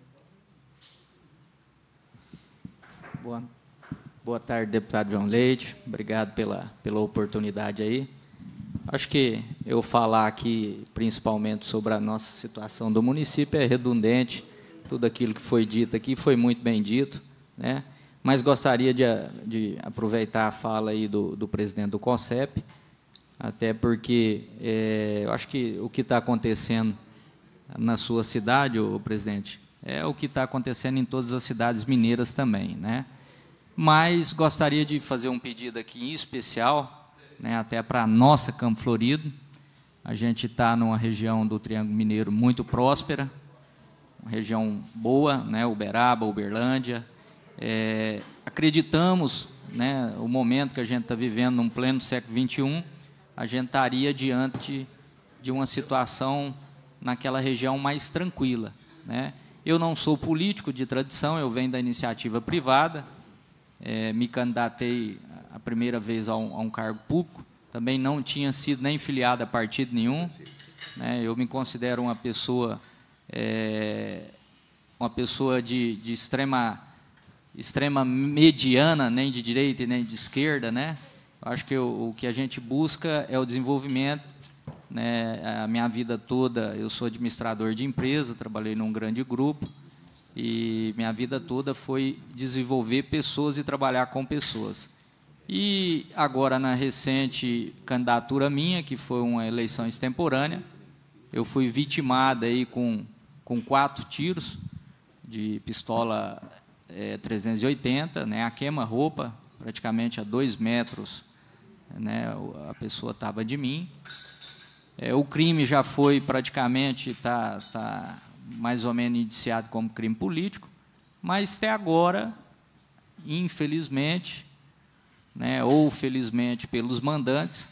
Speaker 11: Boa, boa tarde, deputado João Leite. Obrigado pela, pela oportunidade aí. Acho que eu falar aqui, principalmente sobre a nossa situação do município, é redundante. Tudo aquilo que foi dito aqui foi muito bem dito, né? Mas gostaria de, de aproveitar a fala aí do, do presidente do CONCEP, até porque é, eu acho que o que está acontecendo na sua cidade, ô, presidente, é o que está acontecendo em todas as cidades mineiras também, né? Mas gostaria de fazer um pedido aqui em especial, né, até para a nossa Campo Florido. A gente está numa região do Triângulo Mineiro muito próspera, uma região boa, né, Uberaba, Uberlândia. É, acreditamos, né, o momento que a gente está vivendo, num pleno século vinte e um, a gente estaria diante de uma situação naquela região mais tranquila, né? Eu não sou político de tradição, eu venho da iniciativa privada, é, me candidatei a primeira vez a um, a um cargo público, também não tinha sido nem filiado a partido nenhum, né? Eu me considero uma pessoa, é, uma pessoa de, de extrema, extrema mediana, nem de direita e nem de esquerda, né? Acho que o, o que a gente busca é o desenvolvimento, né? A minha vida toda, eu sou administrador de empresa, trabalhei num grande grupo, e minha vida toda foi desenvolver pessoas e trabalhar com pessoas. E agora, na recente candidatura minha, que foi uma eleição extemporânea, eu fui vitimada aí com, com quatro tiros de pistola é, trezentos e oitenta, né, a queima-roupa, praticamente a dois metros, né, a pessoa estava de mim. É, o crime já foi praticamente, está tá mais ou menos indiciado como crime político, mas até agora, infelizmente, né, ou felizmente pelos mandantes,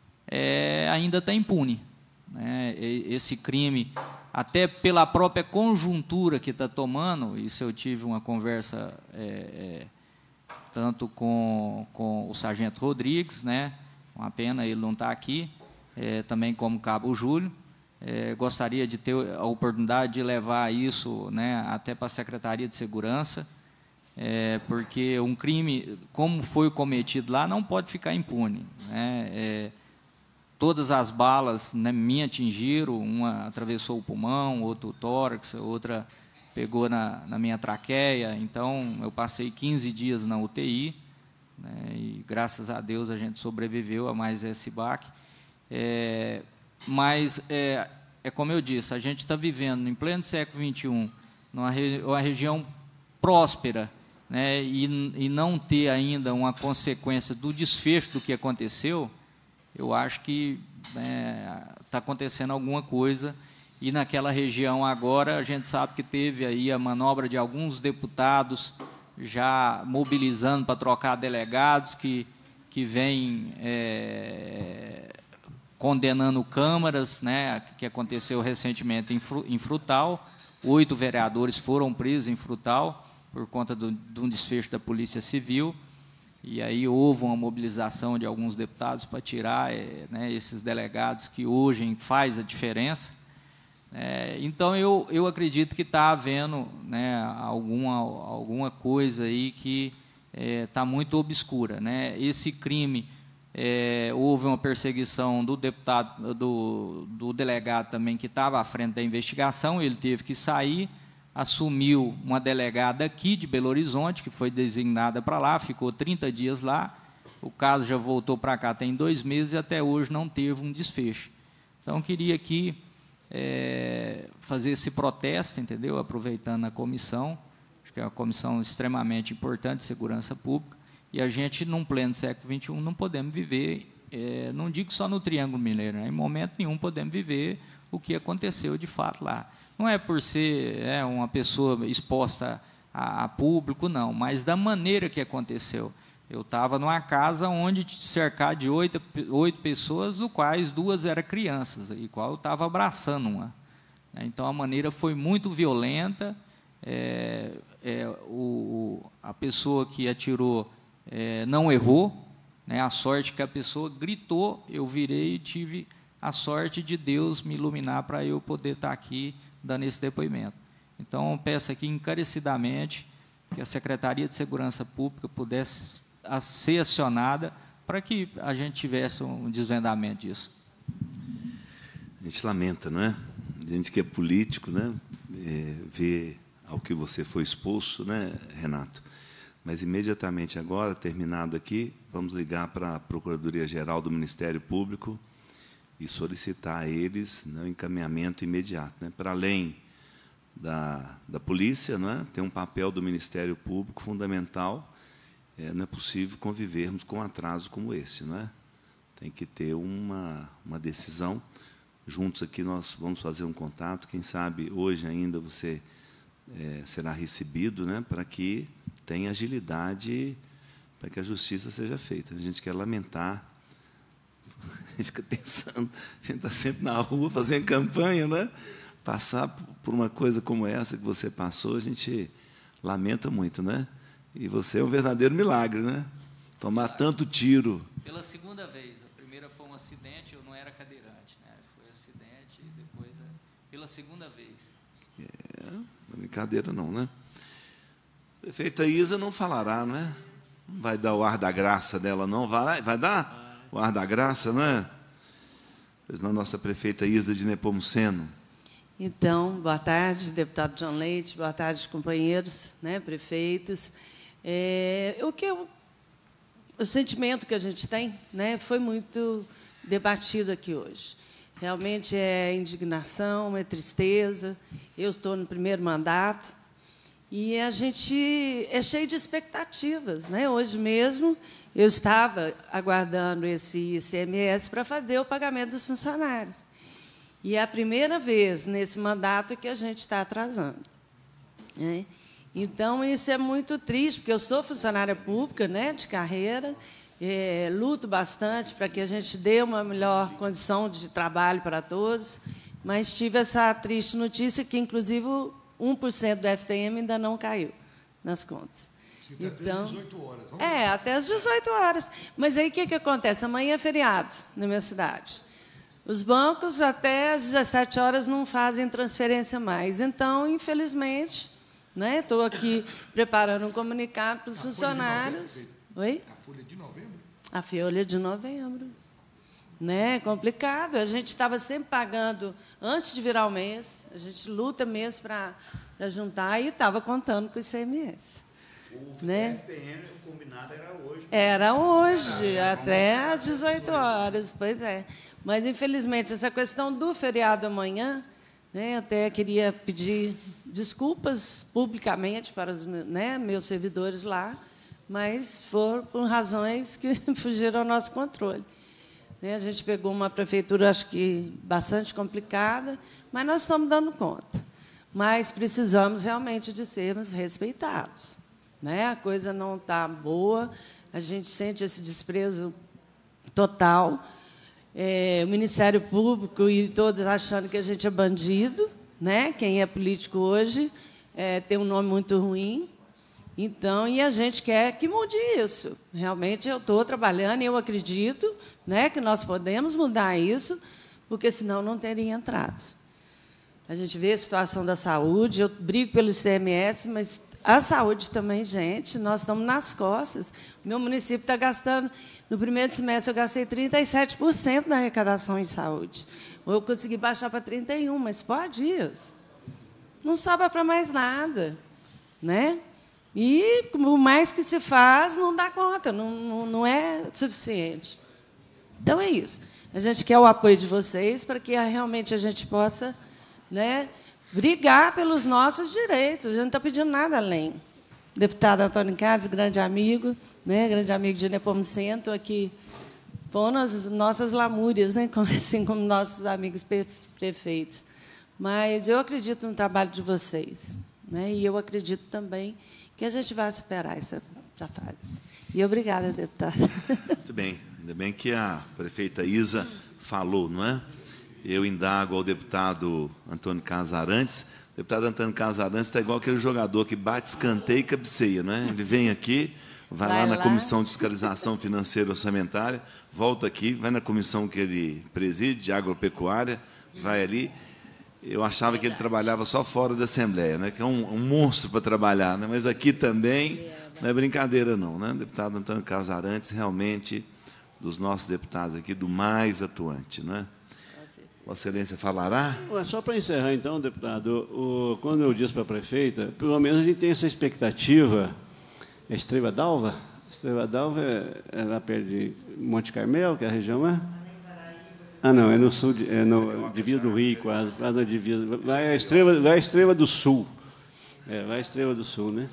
Speaker 11: é, ainda está impune, né? Esse crime, até pela própria conjuntura que está tomando, isso eu tive uma conversa é, é, tanto com, com o sargento Rodrigues, né, uma pena ele não estar aqui, é, também como cabo Júlio, é, gostaria de ter a oportunidade de levar isso, né, até para a Secretaria de Segurança, É, porque um crime, como foi cometido lá, não pode ficar impune, né? É, todas as balas, né, me atingiram, uma atravessou o pulmão, outra o tórax, outra pegou na, na minha traqueia. Então, eu passei quinze dias na U T I, né, e, graças a Deus, a gente sobreviveu a mais esse baque. É, mas, é, é como eu disse, a gente está vivendo, em pleno século vinte e um, numa re, uma região próspera, né, e, e não ter ainda uma consequência do desfecho do que aconteceu, eu acho que está, né, acontecendo alguma coisa. E naquela região agora a gente sabe que teve aí a manobra de alguns deputados já mobilizando para trocar delegados que, que vêm é, condenando câmaras, né, que aconteceu recentemente em, em Frutal. Oito vereadores foram presos em Frutal por conta do, de um desfecho da Polícia Civil, e aí houve uma mobilização de alguns deputados para tirar é, né, esses delegados que hoje faz a diferença. É, então, eu, eu acredito que está havendo, né, alguma, alguma coisa aí que está é, muito obscura, né? Esse crime, é, houve uma perseguição do deputado, do, do delegado também que estava à frente da investigação, ele teve que sair, assumiu uma delegada aqui de Belo Horizonte, que foi designada para lá, ficou trinta dias lá, o caso já voltou para cá tem dois meses e até hoje não teve um desfecho. Então, queria aqui é, fazer esse protesto, entendeu? Aproveitando a comissão, acho que é uma comissão extremamente importante de segurança pública, e a gente, num pleno século vinte e um, não podemos viver, é, não digo só no Triângulo Mineiro, né? Em momento nenhum podemos viver o que aconteceu de fato lá. Não é por ser é, uma pessoa exposta a, a público, não, mas da maneira que aconteceu. Eu estava numa casa onde cercado de oito, oito pessoas, do quais duas eram crianças, e qual eu estava abraçando uma. Então, a maneira foi muito violenta. É, é, o, a pessoa que atirou é, não errou, né? A sorte que a pessoa gritou, eu virei e tive a sorte de Deus me iluminar para eu poder estar aqui dando esse depoimento. Então, peço aqui encarecidamente que a Secretaria de Segurança Pública pudesse ser acionada para que a gente tivesse um desvendamento disso.
Speaker 7: A gente lamenta, não é? A gente que é político, né, é, vê ao que você foi exposto, né, Renato? Mas, imediatamente agora, terminado aqui, vamos ligar para a Procuradoria-Geral do Ministério Público e solicitar a eles, né, o encaminhamento imediato, né? Para além da, da polícia, não é? Tem um papel do Ministério Público fundamental. É, não é possível convivermos com um atraso como esse, não é? Tem que ter uma, uma decisão. Juntos aqui nós vamos fazer um contato. Quem sabe hoje ainda você é, será recebido, né, para que tenha agilidade, para que a justiça seja feita. A gente quer lamentar. A gente fica pensando, a gente está sempre na rua fazendo campanha, né? Passar por uma coisa como essa que você passou, a gente lamenta muito, né? E você é um verdadeiro milagre, né? Tomar tanto tiro.
Speaker 11: Pela segunda vez. A primeira foi um acidente, eu não era cadeirante, né? Foi acidente e depois, pela segunda vez.
Speaker 7: É, não é brincadeira não, né? A prefeita Isa não falará, não é? Não vai dar o ar da graça dela, não? Vai, vai dar o ar da graça, não é? Pois não, nossa prefeita Isa de Nepomuceno.
Speaker 12: Então, boa tarde, deputado João Leite, boa tarde, companheiros, né, prefeitos. É, o, que eu, o sentimento que a gente tem, né, foi muito debatido aqui hoje. Realmente é indignação, é tristeza. Eu estou no primeiro mandato e a gente é cheio de expectativas, né? Hoje mesmo eu estava aguardando esse I C M S para fazer o pagamento dos funcionários. E é a primeira vez nesse mandato que a gente está atrasando, né? Então, isso é muito triste, porque eu sou funcionária pública, né, de carreira, é, luto bastante para que a gente dê uma melhor condição de trabalho para todos, mas tive essa triste notícia que, inclusive, um por cento do F P M ainda não caiu nas contas. Então, até as dezoito horas. Vamos é, até as dezoito horas. Mas aí o que, que acontece? Amanhã é feriado na minha cidade. Os bancos, até às dezessete horas, não fazem transferência mais. Então, infelizmente, né, estou aqui preparando um comunicado para os funcionários. Oi? A folha de novembro? A folha de novembro. Né, é complicado. A gente estava sempre pagando antes de virar o mês. A gente luta mesmo para juntar e estava contando com o I C M S. O né? F P M, o combinado era hoje. Era hoje, era, até às dezoito horas. Pois é. Mas, infelizmente, essa questão do feriado amanhã, né, eu até queria pedir desculpas publicamente para os né, meus servidores lá, mas foram por razões que fugiram ao nosso controle. Né, a gente pegou uma prefeitura, acho que, bastante complicada, mas nós estamos dando conta. Mas precisamos realmente de sermos respeitados. Né? A coisa não está boa, a gente sente esse desprezo total. É, o Ministério Público e todos achando que a gente é bandido, né? Quem é político hoje é, tem um nome muito ruim. Então, e a gente quer que mude isso. Realmente, eu estou trabalhando e eu acredito, né, que nós podemos mudar isso, porque senão não teria entrado. A gente vê a situação da saúde, eu brigo pelo I C M S, mas a saúde também, gente, nós estamos nas costas. O meu município está gastando, no primeiro semestre eu gastei trinta e sete por cento da arrecadação em saúde. Eu consegui baixar para trinta e um por cento, mas pode isso. Não sobra para mais nada. Né? E, por mais que se faz, não dá conta, não, não, não é suficiente. Então, é isso. A gente quer o apoio de vocês para que realmente a gente possa, né, brigar pelos nossos direitos. A gente não está pedindo nada além. Deputado Antônio Carlos, grande amigo, né, grande amigo de Nepomuceno, estou aqui pondo as nossas lamúrias, né, assim como nossos amigos prefeitos. Mas eu acredito no trabalho de vocês, né, e eu acredito também que a gente vai superar essa, essa fase. E obrigada, deputada.
Speaker 7: Muito bem. Ainda bem que a prefeita Isa falou, não é? Eu indago ao deputado Antônio Carlos Arantes. O deputado Antônio Carlos Arantes está igual aquele jogador que bate, escanteia e cabeceia, não é? Ele vem aqui, vai, vai lá na lá. Comissão de Fiscalização Financeira e Orçamentária, volta aqui, vai na comissão que ele preside, de agropecuária, vai ali. Eu achava que ele trabalhava só fora da Assembleia, né? Que é um, um monstro para trabalhar, né? Mas aqui também não é brincadeira, não, né? O deputado Antônio Carlos Arantes, realmente, dos nossos deputados aqui, do mais atuante, né? Vossa Excelência falará?
Speaker 4: Só para encerrar, então, deputado, o, quando eu disse para a prefeita, pelo menos a gente tem essa expectativa. É Estrela d'Alva? Estrela d'Alva é, é lá perto de Monte Carmelo, que é a região, é? Ah, não, é no sul, de, é no divisa do Rio, quase, quase na divisa. Vai a Estrela, vai a Estrela do Sul. É, vai a Estrela do Sul, né?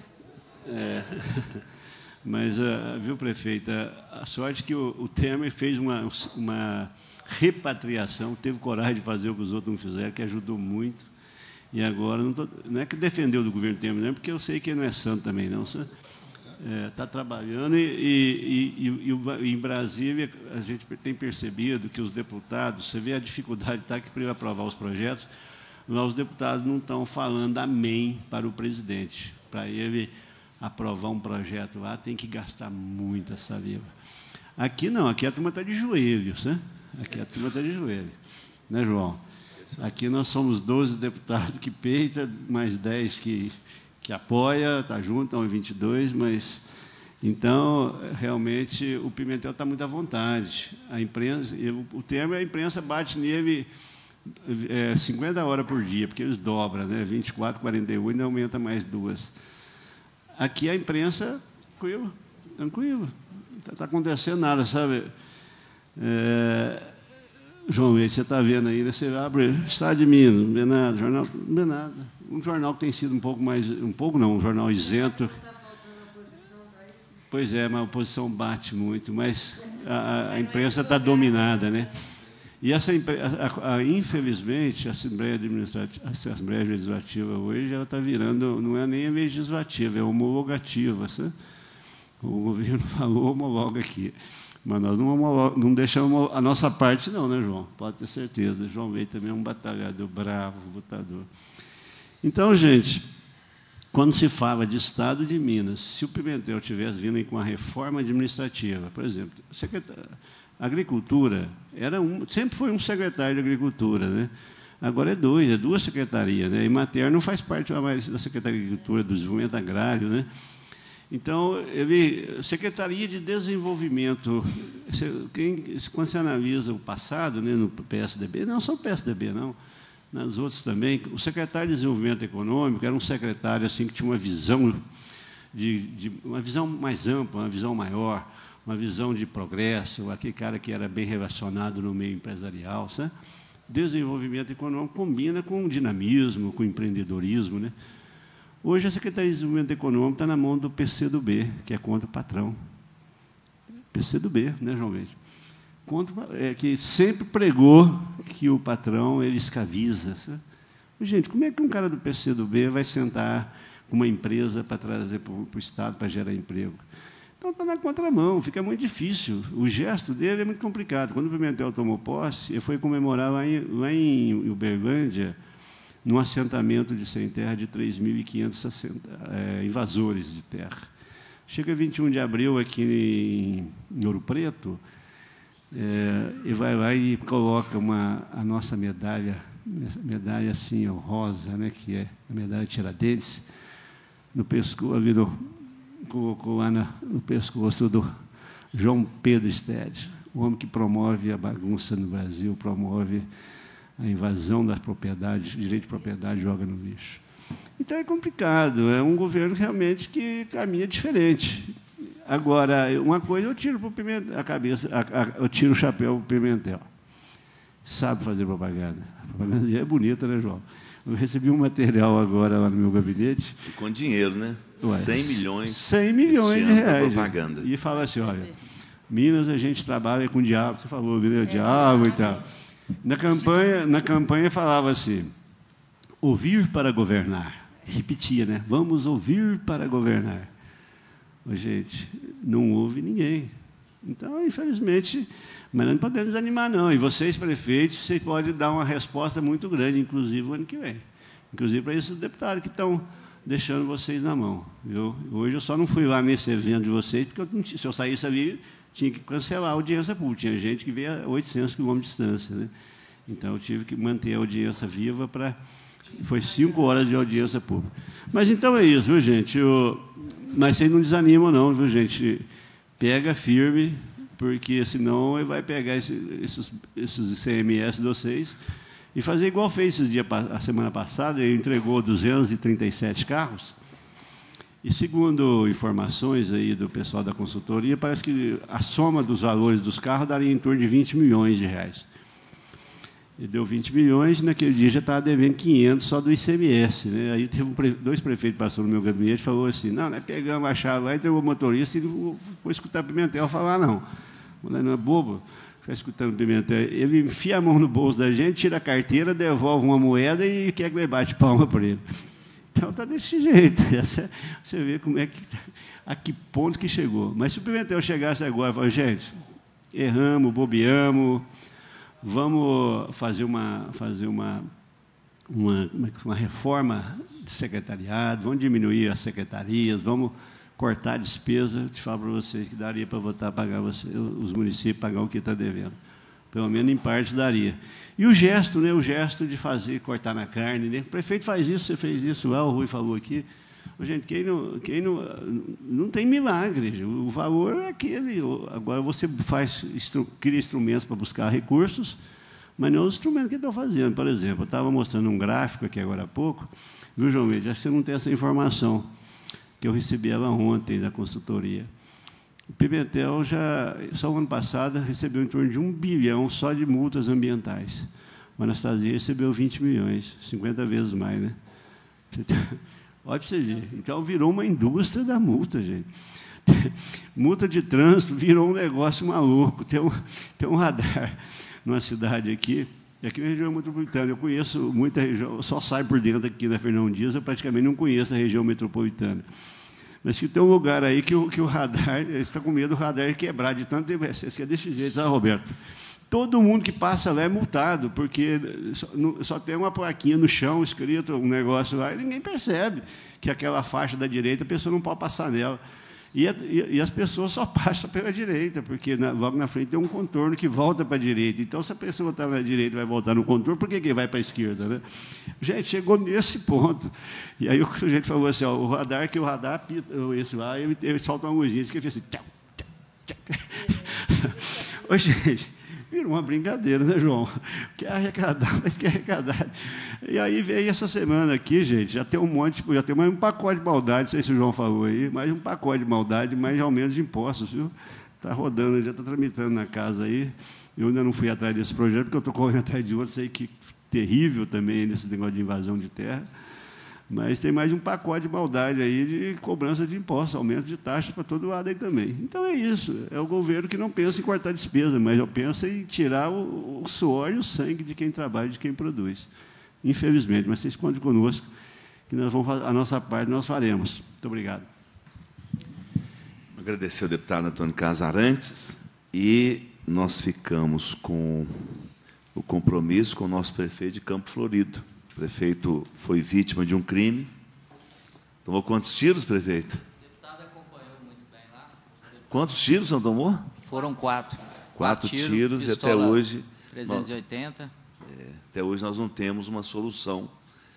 Speaker 4: É. Mas, uh, viu, prefeita, a sorte que o, o Temer fez uma, uma repatriação, teve coragem de fazer o que os outros não fizeram, que ajudou muito. E agora, não, tô, não é que defendeu do governo Temer, não, porque eu sei que ele não é santo também, não. Está é, trabalhando e, e, e, e, e em Brasília a gente tem percebido que os deputados, você vê a dificuldade tá, que para ele aprovar os projetos, lá os deputados não estão falando amém para o presidente, para ele aprovar um projeto lá, tem que gastar muita saliva. Aqui não, aqui a turma está de joelhos, né? Aqui a turma está de joelhos. Né, João? Aqui nós somos doze deputados que peita, mais dez que, que apoia, está junto, estão vinte e dois, mas... Então, realmente, o Pimentel está muito à vontade. A imprensa, o termo é a imprensa bate nele é, cinquenta horas por dia, porque eles dobram, né? vinte e quatro, quarenta e oito, ainda aumenta mais duas. Aqui a imprensa, tranquilo, tranquilo. Não está acontecendo nada, sabe? É, João Leite, você está vendo aí, né? Você abre Estado de Minas, não vê nada, jornal, não vê nada. Um jornal que tem sido um pouco mais, um pouco não, um jornal isento. Pois é, mas a oposição bate muito, mas a, a imprensa está dominada, né? E essa, a, a, infelizmente, a Assembleia Administrativa, a Assembleia Legislativa hoje ela está virando, não é nem a legislativa, é homologativa, sabe? O governo falou, homologa aqui. Mas nós não, homologa, não deixamos a nossa parte, não, né, João? Pode ter certeza. João Leite também é um batalhador bravo, lutador. Então, gente, quando se fala de Estado de Minas, se o Pimentel tivesse vindo aí com uma reforma administrativa, por exemplo, a agricultura era um, sempre foi um secretário de agricultura, né? Agora é dois, é duas secretarias, né? E Mater não faz parte mais da Secretaria de Agricultura, do Desenvolvimento Agrário, né? Então, ele, Secretaria de Desenvolvimento, quem, quando você analisa o passado, né, no P S D B, não só o P S D B, não, nas outras também, o secretário de Desenvolvimento Econômico era um secretário assim, que tinha uma visão, de, de, uma visão mais ampla, uma visão maior, uma visão de progresso, aquele cara que era bem relacionado no meio empresarial. Sabe? Desenvolvimento Econômico combina com dinamismo, com empreendedorismo, né? Hoje, a Secretaria de Desenvolvimento Econômico está na mão do P C do B, que é contra o patrão. P C do B, né, João Leite? Contra, é, que sempre pregou que o patrão ele escraviza. Sabe? Gente, como é que um cara do P C do B vai sentar com uma empresa para trazer para o Estado para gerar emprego? Então, está na contramão, fica muito difícil. O gesto dele é muito complicado. Quando o Pimentel tomou posse, ele foi comemorar lá em, lá em Uberlândia, num assentamento de sem terra de três mil e quinhentos é, invasores de terra. Chega vinte e um de abril aqui em, em Ouro Preto, é, e vai lá e coloca uma, a nossa medalha, medalha assim, rosa, né, que é a medalha Tiradentes, no pescoço, ali no, colocou lá na, no pescoço do João Pedro Stede, o homem que promove a bagunça no Brasil, promove a invasão das propriedades, direito de propriedade joga no lixo. Então é complicado, é um governo realmente que caminha diferente. Agora, uma coisa eu tiro para o Pimentel, a cabeça, a, a, eu tiro o chapéu para o Pimentel. Sabe fazer propaganda. A propaganda é bonita, né, João? Eu recebi um material agora lá no meu gabinete.
Speaker 7: E com dinheiro, né?
Speaker 4: Ué,
Speaker 7: cem milhões.
Speaker 4: cem milhões de reais.
Speaker 7: Propaganda.
Speaker 4: E fala assim, olha, Minas a gente trabalha com o diabo, você falou, né, o diabo e tal. Na campanha, na campanha falava assim, ouvir para governar. Repetia, né? Vamos ouvir para governar. Ô, gente, não ouve ninguém. Então, infelizmente, mas não podemos desanimar, não. E vocês, prefeitos, vocês podem dar uma resposta muito grande, inclusive o ano que vem. Inclusive para esses deputados que estão deixando vocês na mão. Viu? Hoje eu só não fui lá nesse evento de vocês, porque eu não tinha, se eu saísse ali, tinha que cancelar a audiência pública. Tinha gente que veio a oitocentos quilômetros de distância. Né? Então, eu tive que manter a audiência viva para... Foi cinco horas de audiência pública. Mas, então, é isso, viu, gente? Eu... Mas vocês não desanimam, não, viu, gente? Pega firme, porque, senão, ele vai pegar esse, esses, esses C M S de vocês e fazer igual fez esses dias, a semana passada. Ele entregou duzentos e trinta e sete carros. E, segundo informações aí do pessoal da consultoria, parece que a soma dos valores dos carros daria em torno de vinte milhões de reais. Ele deu vinte milhões, naquele dia já estava devendo quinhentos só do I C M S. Né? Aí teve um pre... dois prefeitos passaram no meu gabinete e falou assim, não, nós pegamos a chave lá, entregou o motorista e não foi escutar Pimentel falar, não. Não é bobo, ficar escutando Pimentel. Ele enfia a mão no bolso da gente, tira a carteira, devolve uma moeda e quer que ele bate palma para ele. Então, está desse jeito. Essa, você vê como é que, a que ponto que chegou. Mas se o Pimentel chegasse agora e falasse, gente, erramos, bobeamos, vamos fazer uma, fazer uma, uma, uma reforma de secretariado, vamos diminuir as secretarias, vamos cortar a despesa. Eu te falo para vocês que daria para votar, pagar você, os municípios, pagar o que está devendo. Pelo menos em parte daria. E o gesto, né, o gesto de fazer, cortar na carne. Né? O prefeito faz isso, você fez isso, lá, o Rui falou aqui. Gente, quem não, quem não, não tem milagre. O valor é aquele. Agora você faz, cria instrumentos para buscar recursos, mas não os instrumentos que estão fazendo. Por exemplo, eu estava mostrando um gráfico aqui agora há pouco, viu, João Mendes? Acho que você não tem essa informação, que eu recebi ela ontem da consultoria. O Pimentel, já, só o ano passado, recebeu em torno de um bilhão só de multas ambientais. O Anastasia recebeu vinte milhões, cinquenta vezes mais, né? Olha para você ver. Então, virou uma indústria da multa, gente. Multa de trânsito virou um negócio maluco. Tem um, tem um radar numa cidade aqui, e aqui na região metropolitana. Eu conheço muita região, eu só saio por dentro aqui na Fernão Dias, eu praticamente não conheço a região metropolitana. Mas que tem um lugar aí que o, que o radar, você está com medo do radar quebrar de tanto tempo. Você é desse jeito, sabe, Roberto? Todo mundo que passa lá é multado, porque só, no, só tem uma plaquinha no chão, escrito um negócio lá, e ninguém percebe que aquela faixa da direita, a pessoa não pode passar nela. E, a, e, e as pessoas só passam pela direita, porque na, logo na frente tem um contorno que volta para a direita. Então, se a pessoa está na direita e vai voltar no contorno, por que, que vai para a esquerda? Né? Gente, chegou nesse ponto. E aí o gente falou assim, ó, o radar, que o radar, esse lá, ele, ele solta uma luzinha, que fez assim... Tchau, tchau, tchau. Ô, gente... Virou uma brincadeira, né, João? Quer arrecadar, mas quer arrecadar. E aí veio essa semana aqui, gente, já tem um monte, já tem mais um pacote de maldade, não sei se o João falou aí, mais um pacote de maldade, mais aumento de impostos, viu? Está rodando, já está tramitando na casa aí. Eu ainda não fui atrás desse projeto, porque eu estou correndo atrás de outro, sei que terrível também nesse negócio de invasão de terra. Mas tem mais um pacote de maldade aí de cobrança de impostos, aumento de taxas para todo lado aí também. Então é isso, é o governo que não pensa em cortar despesa, mas eu penso em tirar o, o suor e o sangue de quem trabalha, de quem produz. Infelizmente, mas vocês contem conosco, que nós vamos fazer, a nossa parte nós faremos. Muito obrigado.
Speaker 7: Agradecer ao deputado Antônio Casarantes, e nós ficamos com o compromisso com o nosso prefeito de Campo Florido. O prefeito foi vítima de um crime. Tomou quantos tiros, prefeito? O deputado acompanhou muito bem lá. Quantos tiros não tomou?
Speaker 11: Foram quatro.
Speaker 7: Quatro,
Speaker 11: quatro
Speaker 7: tiros,
Speaker 11: tiros
Speaker 7: e até hoje...
Speaker 11: trezentos e oitenta.
Speaker 7: Nós, é, até hoje nós não temos uma solução.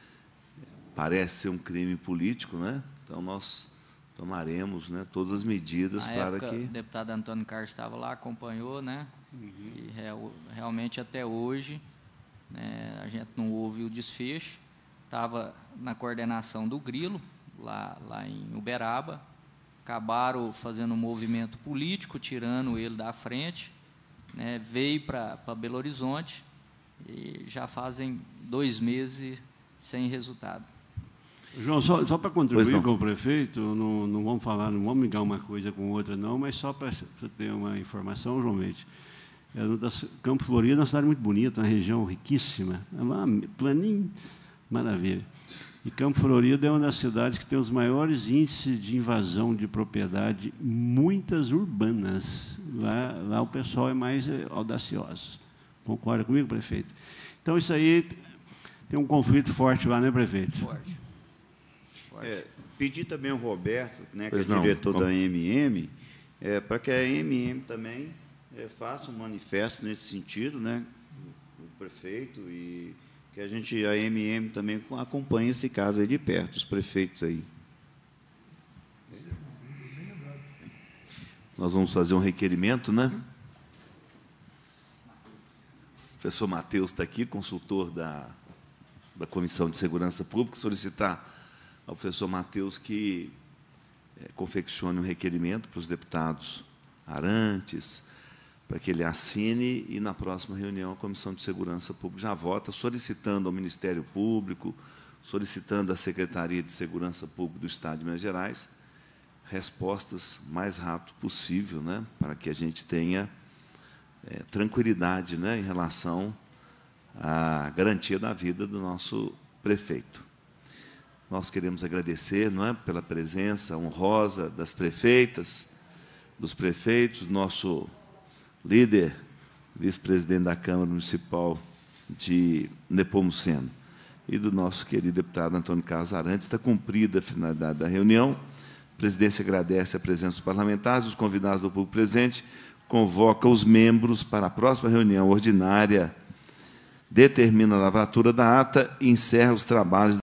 Speaker 7: Parece ser um crime político, né? Então nós tomaremos, né, todas as medidas
Speaker 11: Na
Speaker 7: para
Speaker 11: época,
Speaker 7: que...
Speaker 11: O deputado Antônio Carlos estava lá, acompanhou, né? Uhum. E real, realmente até hoje... É, a gente não houve o desfecho, estava na coordenação do Grilo, lá, lá em Uberaba, acabaram fazendo um movimento político, tirando ele da frente, né, veio para Belo Horizonte, e já fazem dois meses sem resultado.
Speaker 4: João, só, só para contribuir com o prefeito, não, não vamos falar, não vamos ligar uma coisa com outra, não, mas só para você ter uma informação, João Mendes. É, Campo Florido é uma cidade muito bonita, uma região riquíssima, é uma planinho, maravilha. E Campo Florido é uma das cidades que tem os maiores índices de invasão de propriedade, muitas urbanas. Lá, lá o pessoal é mais audacioso. Concorda comigo, prefeito? Então, isso aí tem um conflito forte lá, né, prefeito?
Speaker 9: Forte. forte. É, pedi também ao Roberto, né, que
Speaker 7: pois
Speaker 9: é
Speaker 7: não.
Speaker 9: diretor
Speaker 7: Como?
Speaker 9: da A M M, é, para que a A M M também... É, faça um manifesto nesse sentido, né, o prefeito, e que a gente, a A M M também acompanhe esse caso aí de perto, os prefeitos aí.
Speaker 7: Nós vamos fazer um requerimento, né? O professor Matheus está aqui, consultor da, da Comissão de Segurança Pública, solicitar ao professor Matheus que é, confeccione um requerimento para os deputados Arantes, para que ele assine, e na próxima reunião a Comissão de Segurança Pública já vota, solicitando ao Ministério Público, solicitando à Secretaria de Segurança Pública do Estado de Minas Gerais, respostas mais rápido possível, né, para que a gente tenha é, tranquilidade, né, em relação à garantia da vida do nosso prefeito. Nós queremos agradecer, não é, pela presença honrosa das prefeitas, dos prefeitos, do nosso líder, vice-presidente da Câmara Municipal de Nepomuceno. e do nosso querido deputado Antônio Carlos Arantes. Está cumprida a finalidade da reunião. A presidência agradece a presença dos parlamentares, os convidados do público presente, convoca os membros para a próxima reunião ordinária, determina a lavratura da ata e encerra os trabalhos